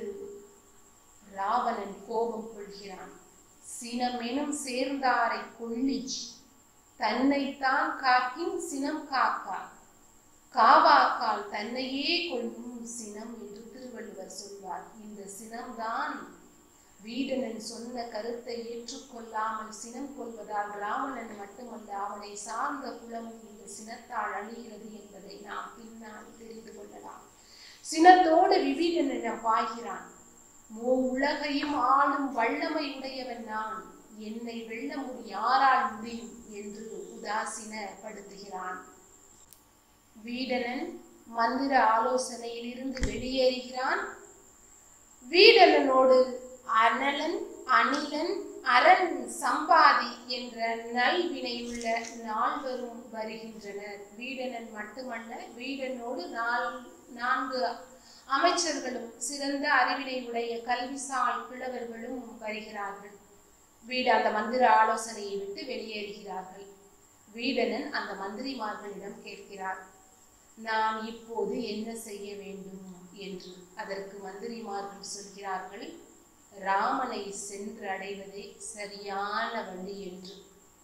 ராவணன் கோபம் கொள்கிறான். சினமெனும் சேர்ந்தாரை கொள்ளி தன்னைத்தான் காக்கின் சினம் காக்கா, காவாக்கால் தன்னையே கொள்ளும் சினம் என்று திருவள்ளுவர் சொல்வார். இந்த சினம்தான் வீடனன் சொன்ன கருத்தை ஏற்றுக்கொள்ளாமல் சினம் கொள்வதால் ராவணன் மட்டுமல்ல, அவனை சார்ந்த குலமும் இந்த சினத்தால் அழிகிறது என்பதை நாம் பின்னால் தெரிந்து கொள்ளலாம். சினத்தோடு விபீடனிடம் பாய்கிறான். மூ உலகையும் ஆளும் வல்லமை உடையவன் நான், என்னை வெல்ல முடி யாரால் முடியும் என்று உதாசீனப்படுத்துகிறான். வீடனன் மந்திர ஆலோசனையில் இருந்து வெளியேறுகிறான். வீடனனோடு அனலன், அணிலன், அரண், சம்பாதி என்ற நல்வினையுள்ள நால்வரும் வருகின்றனர். வீடனன் மட்டுமல்ல, வீடனோடு நால் நான்கு அமைச்சர்களும் சிறந்த அறிவினை உடைய கல்விசால் கிழவர்களும் வருகிறார்கள். வீடு அந்த மந்திர ஆலோசனையை விட்டு வெளியேறுகிறார்கள். வீடனன் அந்த மந்திரிமார்களிடம் கேட்கிறார், நாம் இப்போது என்ன செய்ய வேண்டும் என்று. அதற்கு மந்திரிமார்கள் சொல்கிறார்கள், ராமனை சென்று அடைவதே சரியான வழி என்று.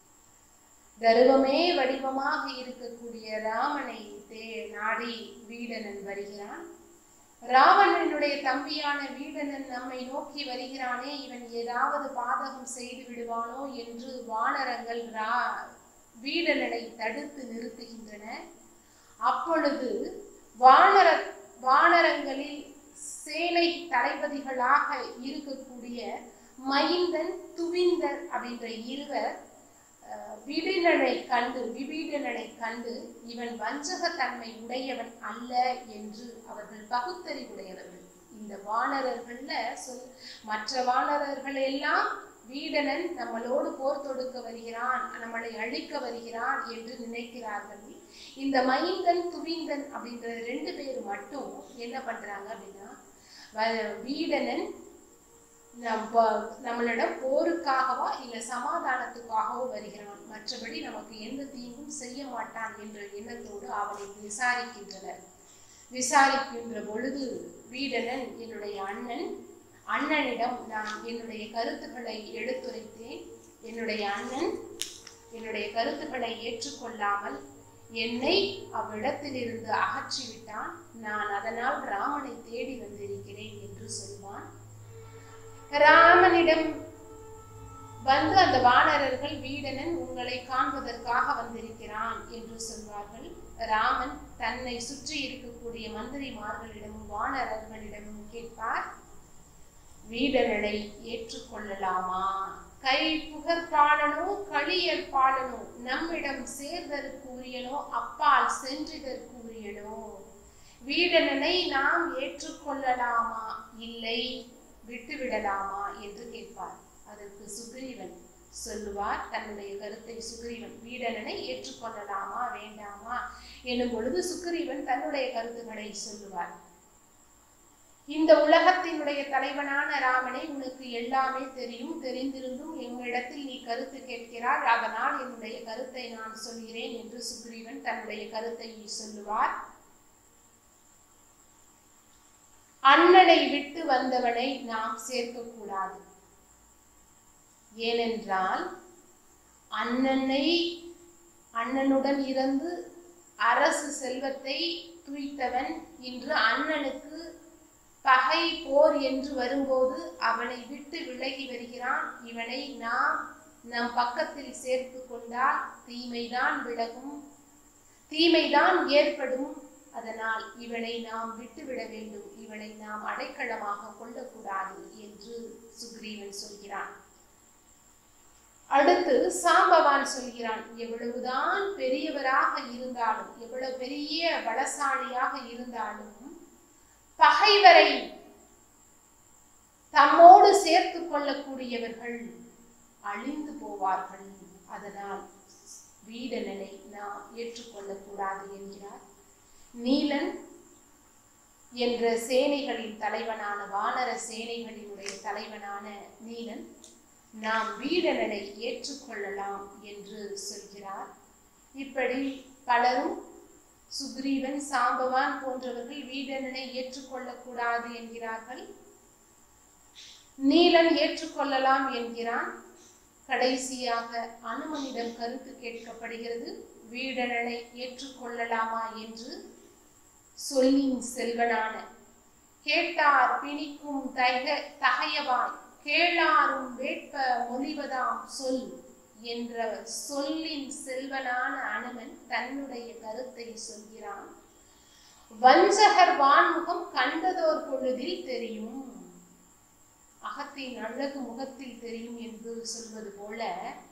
தருவமே வடிவமாக இருக்கக்கூடிய ராமனை தே நாடி வீடனன் வருகிறான். ராவணனுடைய தம்பியான வீடனன் நம்மை நோக்கி வருகிறானே, இவன் ஏதாவது பாதகம் செய்து விடுவானோ என்று வானரங்கள் ரா வீடனனை தடுத்து நிறுத்துகின்றன. அப்பொழுது வானர வானரங்களில் சேனை தளபதிகளாக இருக்கக்கூடிய மைந்தன், துவிந்தர் அப்படின்ற இருவர் விபீடனை கண்டு விபீடனை கண்டு இவன் வஞ்சகத்தன்மை உடையவன் அல்ல என்று அவர்கள் பகுத்தறிவுடையவர்கள். இந்த வானரர்கள்ல சொல் மற்ற வானரர்கள் எல்லாம் வீடனன் நம்மளோடு போர் தொடுக்க வருகிறான், நம்மளை அழிக்க வருகிறான் என்று நினைக்கிறார்கள். இந்த மைந்தன், துவிந்தன் அப்படின்ற ரெண்டு பேர் மட்டும் என்ன பண்றாங்க அப்படின்னா, வீடனன் நம்ம நம்மளிடம் போருக்காகவா இல்ல சமாதானத்துக்காகவோ வருகிறான், மற்றபடி நமக்கு எந்த தீங்கும் செய்ய மாட்டான் என்ற எண்ணத்தோடு அவனை விசாரிக்கின்றனர். விசாரிக்கின்ற பொழுது வீடனன், என்னுடைய அண்ணன் அண்ணனிடம் நான் என்னுடைய கருத்துக்களை எடுத்துரைத்தேன். என்னுடைய அண்ணன் என்னுடைய கருத்துக்களை ஏற்றுக்கொள்ளாமல் என்னை அவ்விடத்திலிருந்து அகற்றிவிட்டான். நான் அதனால் ராமனை தேடி வந்திருக்கிறேன் என்று சொல்வான். ராமனிடம் வந்து அந்த வானரர்கள், வீடனன் உங்களை காண்பதற்காக வந்திருக்கிறான் என்று சொல்வார்கள். ராமன் தன்னை சுற்றி இருக்கக்கூடிய மந்திரிமார்களிடமும் வானரர்களிடமும் கேட்பார், வீடனனை ஏற்றுக்கொள்ளலாமா? கை புகற்பாலனோ களியற்பாலனோ, நம்மிடம் சேர்தற்கு உரியனோ அப்பால் சென்றிதற்கு உரியனோ, வீடனனை நாம் ஏற்றுக்கொள்ளலாமா இல்லை விட்டுவிடலாமா என்று கேட்பார். அதற்கு சுக்ரீவன் சொல்லுவார் தன்னுடைய கருத்தை. சுக்ரீவன் வீடனனை ஏற்றுக்கொள்ளலாமா வேண்டாமா எனும் பொழுது சுக்ரீவன் தன்னுடைய கருத்துக்களை சொல்லுவார். இந்த உலகத்தினுடைய தலைவனான ராமனை உனக்கு எல்லாமே தெரியும், தெரிந்திருந்தும் எங்களிடத்தில் நீ கருத்து கேட்கிறார், அதனால் என்னுடைய கருத்தை நான் சொல்கிறேன் என்று சுக்ரீவன் தன்னுடைய கருத்தை சொல்லுவார். அண்ணனை விட்டு வந்தவனை நாம் சேர்க்கக்கூடாது. ஏனென்றால் அண்ணனை அண்ணனுடன் இருந்து அரசு செல்வத்தை துய்த்தவன் இன்று அண்ணனுக்கு பகை போர் என்று வரும்போது அவனை விட்டு விலகி வருகிறான். இவனை நாம் நம் பக்கத்தில் சேர்த்து கொண்டால் தீமைதான் விலகும், தீமைதான் ஏற்படும். அதனால் இவனை நாம் விட்டுவிட வேண்டும், இவனை நாம் அடைக்கலமாக கொள்ளக்கூடாது என்று சுக்ரீவன் சொல்கிறான். அடுத்து சாம்பவான் சொல்கிறான், எவ்வளவுதான் பெரியவராக இருந்தாலும், எவ்வளவு பெரிய பலசாலியாக இருந்தாலும் பகைவரை தம்மோடு சேர்த்து கொள்ளக்கூடியவர்கள் அழிந்து போவார்கள். அதனால் வீடனனை நாம் ஏற்றுக்கொள்ளக்கூடாது என்கிறார். நீலன் என்ற சேனைகளின் தலைவனான, வானர சேனைகளினுடைய தலைவனான நீலன் நாம் வீடனனை ஏற்றுக்கொள்ளலாம் என்று சொல்கிறார். இப்படி பலரும் சுக்ரீவன், சாம்பவான் போன்றவர்கள் வீடனனை ஏற்றுக்கொள்ளக்கூடாது என்கிறார்கள். நீலன் ஏற்றுக்கொள்ளலாம் என்கிறான். கடைசியாக அனுமனிடம் கருத்து கேட்கப்படுகிறது, வீடனனை ஏற்றுக்கொள்ளலாமா என்று. சொல்லின் செல்வனான கேட்டார் பிணிக்கும் தக தகையவாய் கேளாரும் வேட்ப மொழிவதாம் சொல் என்ற சொல்லின் செல்வனான அனுமன் தன்னுடைய கருத்தை சொல்கிறான். வஞ்சகர் வான்முகம் கண்டதோர் பொழுதில் தெரியும், அகத்தின் அழகு முகத்தில் தெரியும் என்று சொல்வது போல,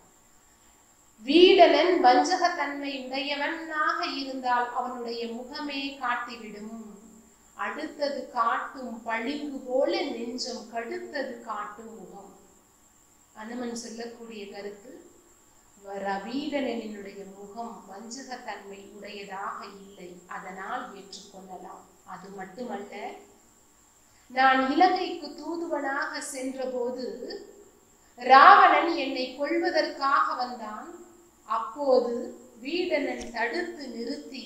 வீடனன் வஞ்சகத்தன்மை உடையவனாக இருந்தால் அவனுடைய முகமே காட்டிவிடும். அடுத்தது காட்டும் பளிங்கு போல நெஞ்சம் கடுத்தது காட்டும் முகம். அனுமன் சொல்லக்கூடிய கருத்து, வீடனனுடைய முகம் வஞ்சகத்தன்மை உடையதாக இல்லை, அதனால் ஏற்றுக்கொள்ளலாம். அது மட்டுமல்ல, நான் இலங்கைக்கு தூதுவனாக சென்ற போது ராவணன் என்னை கொல்வதற்காக வந்தான். அப்போது வீடனன் தடுத்து நிறுத்தி,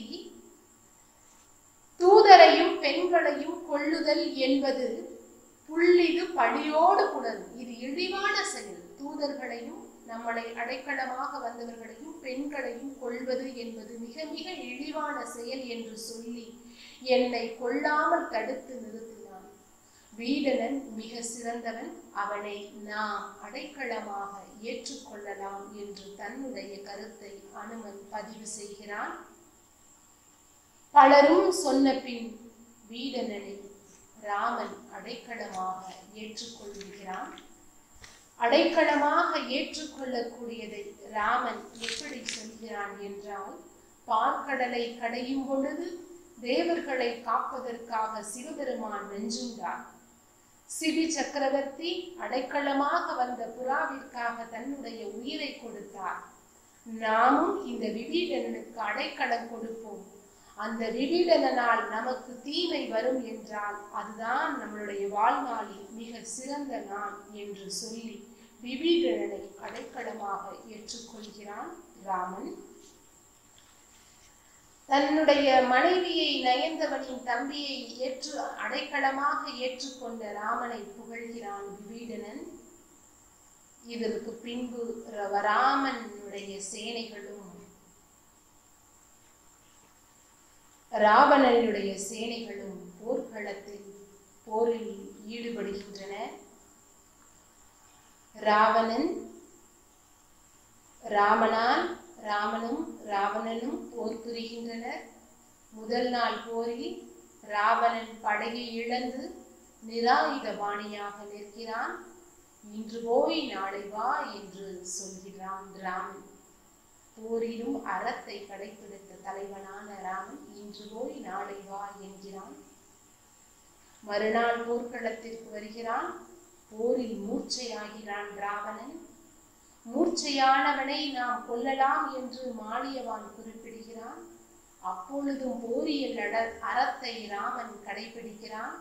தூதரையும் பெண்களையும் கொல்லுதல் என்பது புள்ளிது பழியோடு புணரும், இது இழிவான செயல். தூதர்களையும் நம்மளை அடைக்கலமாக வந்தவர்களையும் பெண்களையும் கொல்வது என்பது மிக மிக இழிவான செயல் என்று சொல்லி என்னை கொல்லாமல் தடுத்து நிறுத்தினான். வீடனன் மிக சிறந்தவன், அவனை நாம் அடைக்கலமாக ஏற்றுக்கொள்ளலாம் என்று தன்னுடைய கருத்தை அனுமன் பதிவு செய்கிறான். பலரும் சொன்ன பின் வீடனனை ராமன் அடைக்கலமாக ஏற்றுக்கொள்கிறான். அடைக்கலமாக ஏற்றுக்கொள்ளக்கூடியதை ராமன் எப்படி சொல்கிறான் என்றால், பார்க்கடலை கடையும் பொழுது தேவர்களை காப்பதற்காக சிவபெருமான் நெஞ்சுண்டார். சிவி சக்கரவர்த்தி அடைக்கலமாக வந்த புறாவிற்காக தன்னுடைய உயிரை கொடுத்தார். நாமும் இந்த விபீடனனுக்கு அடைக்கலம் கொடுப்போம். அந்த விபீடனால் நமக்கு தீமை வரும் என்றால் அதுதான் நம்மளுடைய வாழ்நாளில் மிக சிறந்த நாள் என்று சொல்லி விபீடனனை அடைக்கலமாக ஏற்றுக்கொள்கிறான் ராமன். தன்னுடைய மனைவியை நயந்தவனின் தம்பியை ஏற்று அடைக்கலமாக ஏற்றுக்கொண்ட ராமனை புகழ்கிறான் விபீடனன். இதற்கு பின்பு ராமனுடைய சேனைகளும் ராவணனுடைய சேனைகளும் போர்க்களத்தில் போரில் ஈடுபடுகின்றன. ராவணன் ராமனால் ராமனும் ராவணனும் போர் புரிகின்றனர். முதல் நாள் போரில் ராவணன் படையை இழந்து நிராயுதபாணியாக நிற்கிறான். இன்று போய் நாளை வா என்று சொல்கிறான் ராமன். போரிலும் அறத்தை கடைபிடித்த தலைவனான ராமன் இன்று போய் நாளை வா என்கிறான். மறுநாள் போர்க்களத்திற்கு வருகிறான். போரில் மூர்ச்சையாகிறான் ராவணன். மூர்ச்சையானவனை நாம் கொல்லலாம் என்று மாலியவான் குறிப்பிடுகிறான். அப்பொழுதும் போரியல் அறத்தை ராமன் கடைபிடிக்கிறான்.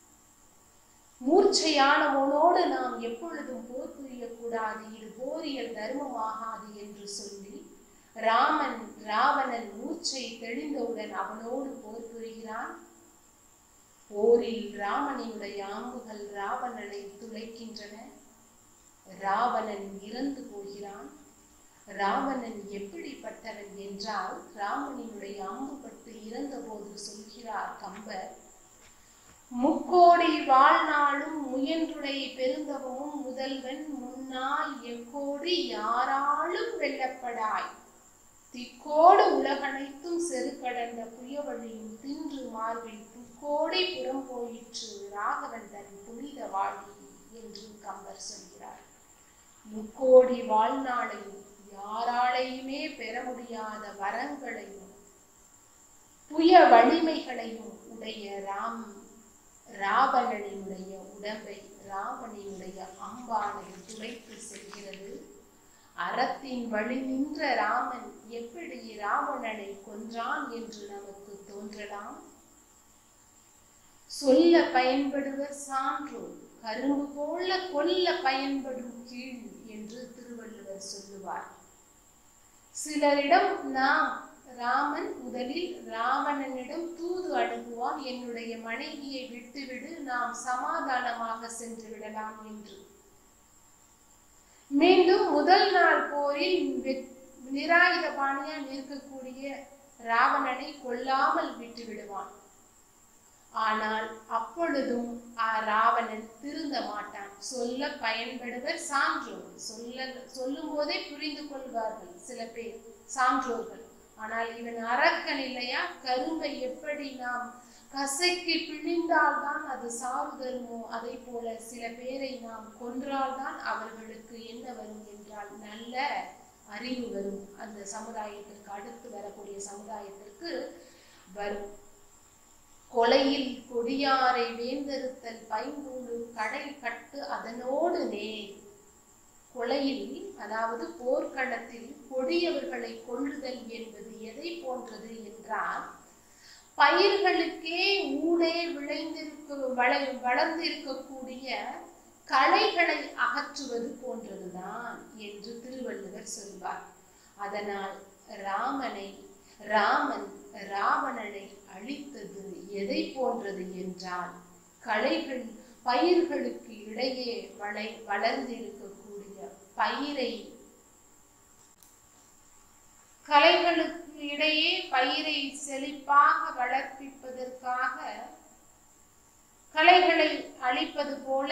மூர்ச்சையானவனோடு நாம் எப்பொழுதும் போர் புரியக்கூடாது, இது போரியல் தர்மமாகாது என்று சொல்லி ராமன் ராவணன் மூர்ச்சை தெளிந்தவுடன் அவனோடு போர் புரிகிறான். போரில் ராமனினுடைய அம்புகள் ராவணனை துளைக்கின்றன. ராவணன் இறந்து போகிறான். ராவணன் எப்படிப்பட்டவன் என்றால், ராமனினுடைய அம்பு பட்டு இறந்த போது சொல்கிறார் கம்பர், முக்கோடி வாழ்நாளும் முயன்றுடைய பெருந்தவமும் முதல்வன் முன்னால் எக்கோடி யாராலும் வெல்லப்படாய், திக்கோடு உலகனைத்தும் செரு கடந்த புயவழியும் தின்று மார்பில் புக்கோடை புறம் போயிற்று ராகவன் தன் புனித வாழி என்று கம்பர் சொல்கிறார். முக்கோடி வாழ்நாளையும் யாராலையுமே பெற முடியாத வரங்களையும் புய வலிமைகளையும் உடைய ராம் ராவணனினுடைய உடம்பை ராவணனுடைய அம்பானது துளைத்து செல்கிறது. அறத்தின் வழி நின்ற ராமன் எப்படி ராவணனை கொன்றான் என்று நமக்கு தோன்றலாம். சொல்ல பயன்படுவர் சான்றோர், கரும்பு போல கொல்ல பயன்படும் கீழ் என்று திருவள்ளுவர் சொல்லுவார். சிலரிடம் நாம் ராமன் முதலில் ராவணனிடம் தூது அனுப்புவான், என்னுடைய மனைவியை விட்டுவிடு, நாம் சமாதானமாக சென்று விடலாம் என்று. மீண்டும் முதல் நாள் போரில் நிராயுதபாணியா நிற்கக்கூடிய ராவணனை கொல்லாமல் விட்டு விடுவான். ஆனால் அப்பொழுதும் ராவணன் திருந்த மாட்டான். சொல்ல பயன்படுவர் சான்றோர், சொல்ல சொல்லும் போதே புரிந்து கொள்வார்கள் சில பேர் சான்றோர்கள். ஆனால் இவன் அரக்கன் இல்லையா, கரும்பை எப்படி நாம் கசைக்கு பிழிந்தால்தான் அது சாறு தருமோ, அதை போல சில பேரை நாம் கொன்றால்தான் அவர்களுக்கு என்ன வரும் என்றால் நல்ல அறிவு வரும். அந்த சமுதாயத்திற்கு அடுத்து வரக்கூடிய சமுதாயத்திற்கு வரும். கொலையில் கொடியாரை வேந்தறுத்தல் பைங்கூடு கடை கட்டு அதனோடு நேர். கொலையில் அதாவது போர்க்களத்தில் கொடியவர்களை கொள்ளுதல் என்பது எதை போன்றது என்றால், பயிர்களுக்கே ஊடே விளைந்திருக்க வள வளர்ந்திருக்கக்கூடிய களைகளை அகற்றுவது போன்றதுதான் என்று திருவள்ளுவர் சொல்வார். அதனால் ராமனை ராமன் ராவணனை அழித்தது எதை போன்றது என்றால், களைகள் பயிர்களுக்கு இடையே வளை வளர்ந்திருக்கக்கூடிய பயிரை களைகளுக்கு இடையே பயிரை செழிப்பாக வளர்ப்பிப்பதற்காக களைகளை அழிப்பது போல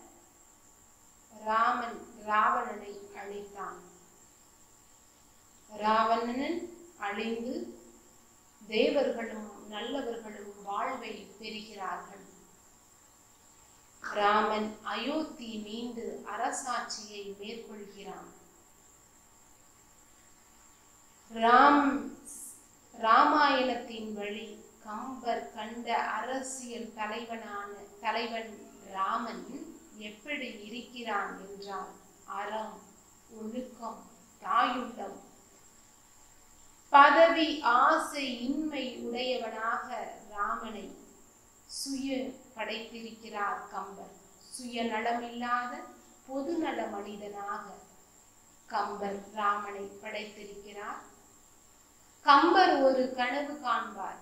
ராமன் ராவணனை அழித்தான். ராவணன் அழிந்து தேவர்களும் நல்லவர்களும் வாழ்வை பெறுகிறார்கள். ராமன் அயோத்தி மீண்டு அரசாட்சியை மேற்கொள்கிறான். ராம் ராமாயணத்தின் வழி கம்பர் கண்ட அரசியல் தலைவனான தலைவன் ராமன் எப்படி இருக்கிறான் என்றால், அறம், ஒழுக்கம், தாயுள்ளம், பதவி ஆசை இன்மை உடையவனாக ராமனை சுய படைத்திருக்கிறார் கம்பர். சுயநலமில்லாத பொதுநல மனிதனாக கம்பர் ராமனை படைத்திருக்கிறார். கம்பர் ஒரு கனவு காண்பார்.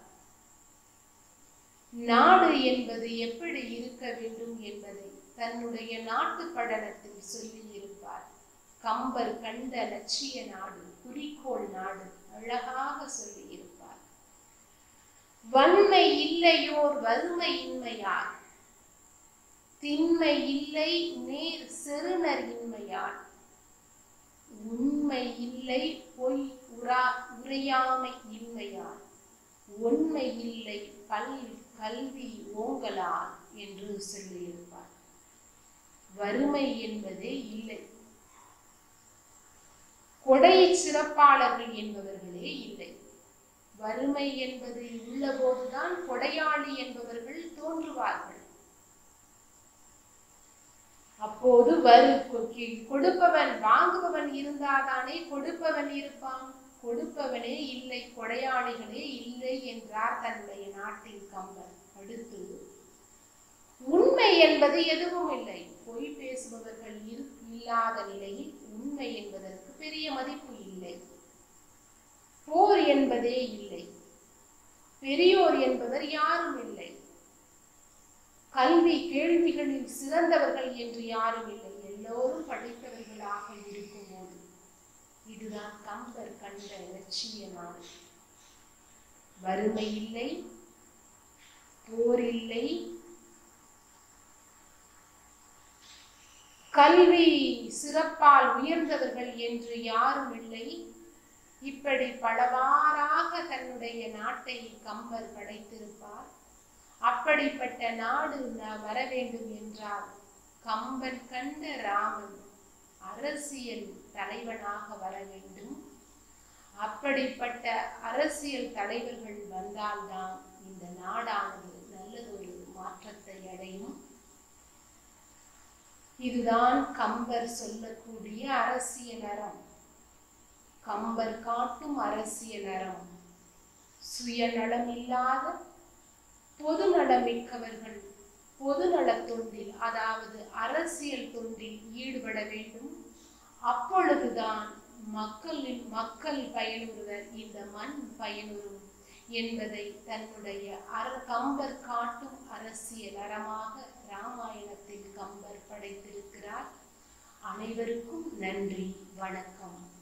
நாடு என்பது எப்படி இருக்க வேண்டும் என்பதை தன்னுடைய நாட்டு படலத்தில் சொல்லி இருப்பார். கம்பர் கண்ட லட்சிய நாடு, குறிக்கோள் நாடு அழகாக சொல்லி இருப்பார். வன்மை இல்லையோர் வறுமை இன்மையார், திண்மை இல்லை நேர் செருணர் இன்மையார், உண்மை இல்லை பொய் உரா உரையாமை இன்மையார், உண்மை இல்லை பல் கல்வி ஓங்கலார் என்று சொல்லியிருப்பார். வறுமை என்பதே இல்லை, கொடை சிறப்பாளர்கள் என்பவர்களே இல்லை. வறுமை என்பது உள்ள போதுதான் கொடையாளி என்பவர்கள் தோன்றுவார்கள். அப்போது வரு கொடுப்பவன் வாங்குபவன் இருந்தாதானே கொடுப்பவன் இருப்பான். கொடுப்பவனே இல்லை, கொடையாளிகளே இல்லை என்றார் தன்னுடைய நாட்டின் கம்பர். அடுத்து உண்மை என்பது எதுவும் இல்லை. பொய் பேசுபவர்கள் இல்லாத நிலையில் உண்மை என்பதற்கு பெரிய மதிப்பு இல்லை. போர் என்பதே இல்லை, பெரியோர் என்பவர் யாரும் இல்லை, கல்வி கேள்விகளில் சிறந்தவர்கள் என்று யாரும் இல்லை, எல்லோரும் படித்தவர்களாக இருக்கும்போது இதுதான் கம்பர் கண்ட லட்சிய நாடு. வறுமை இல்லை, போர் இல்லை, கல்வி சிறப்பால் உயர்ந்தவர்கள் என்று யாரும் இல்லை. இப்படி பலவாறாக தன்னுடைய நாட்டை கம்பர் படைத்திருப்பார். அப்படிப்பட்ட நாடு வர வேண்டும் என்றால் கம்பன் கண்ட ராமன் அரசியல் தலைவனாக வர வேண்டும். அப்படிப்பட்ட அரசியல் தலைவர்கள் வந்தால்தான் இந்த நாடானது நல்லதொரு மாற்றத்தை அடையும். இதுதான் கம்பர் சொல்லக்கூடிய அரசியல் அறம். கம்பர் காட்டும் அரசியல் அறம். சுயநலமில்லாத பொது நலமிக்கவர்கள் பொது நல தொண்டில், அதாவது அரசியல் தொண்டில் ஈடுபட வேண்டும். அப்பொழுதுதான் மக்களின் மக்கள் பயனுறுவர், இந்த மண் பயனுறும் என்பதை தன்னுடைய அர கம்பர் காட்டும் அரசியல் அறமாக இராமாயணத்தில் கம்பர் படைத்திருக்கிறார். அனைவருக்கும் நன்றி, வணக்கம்.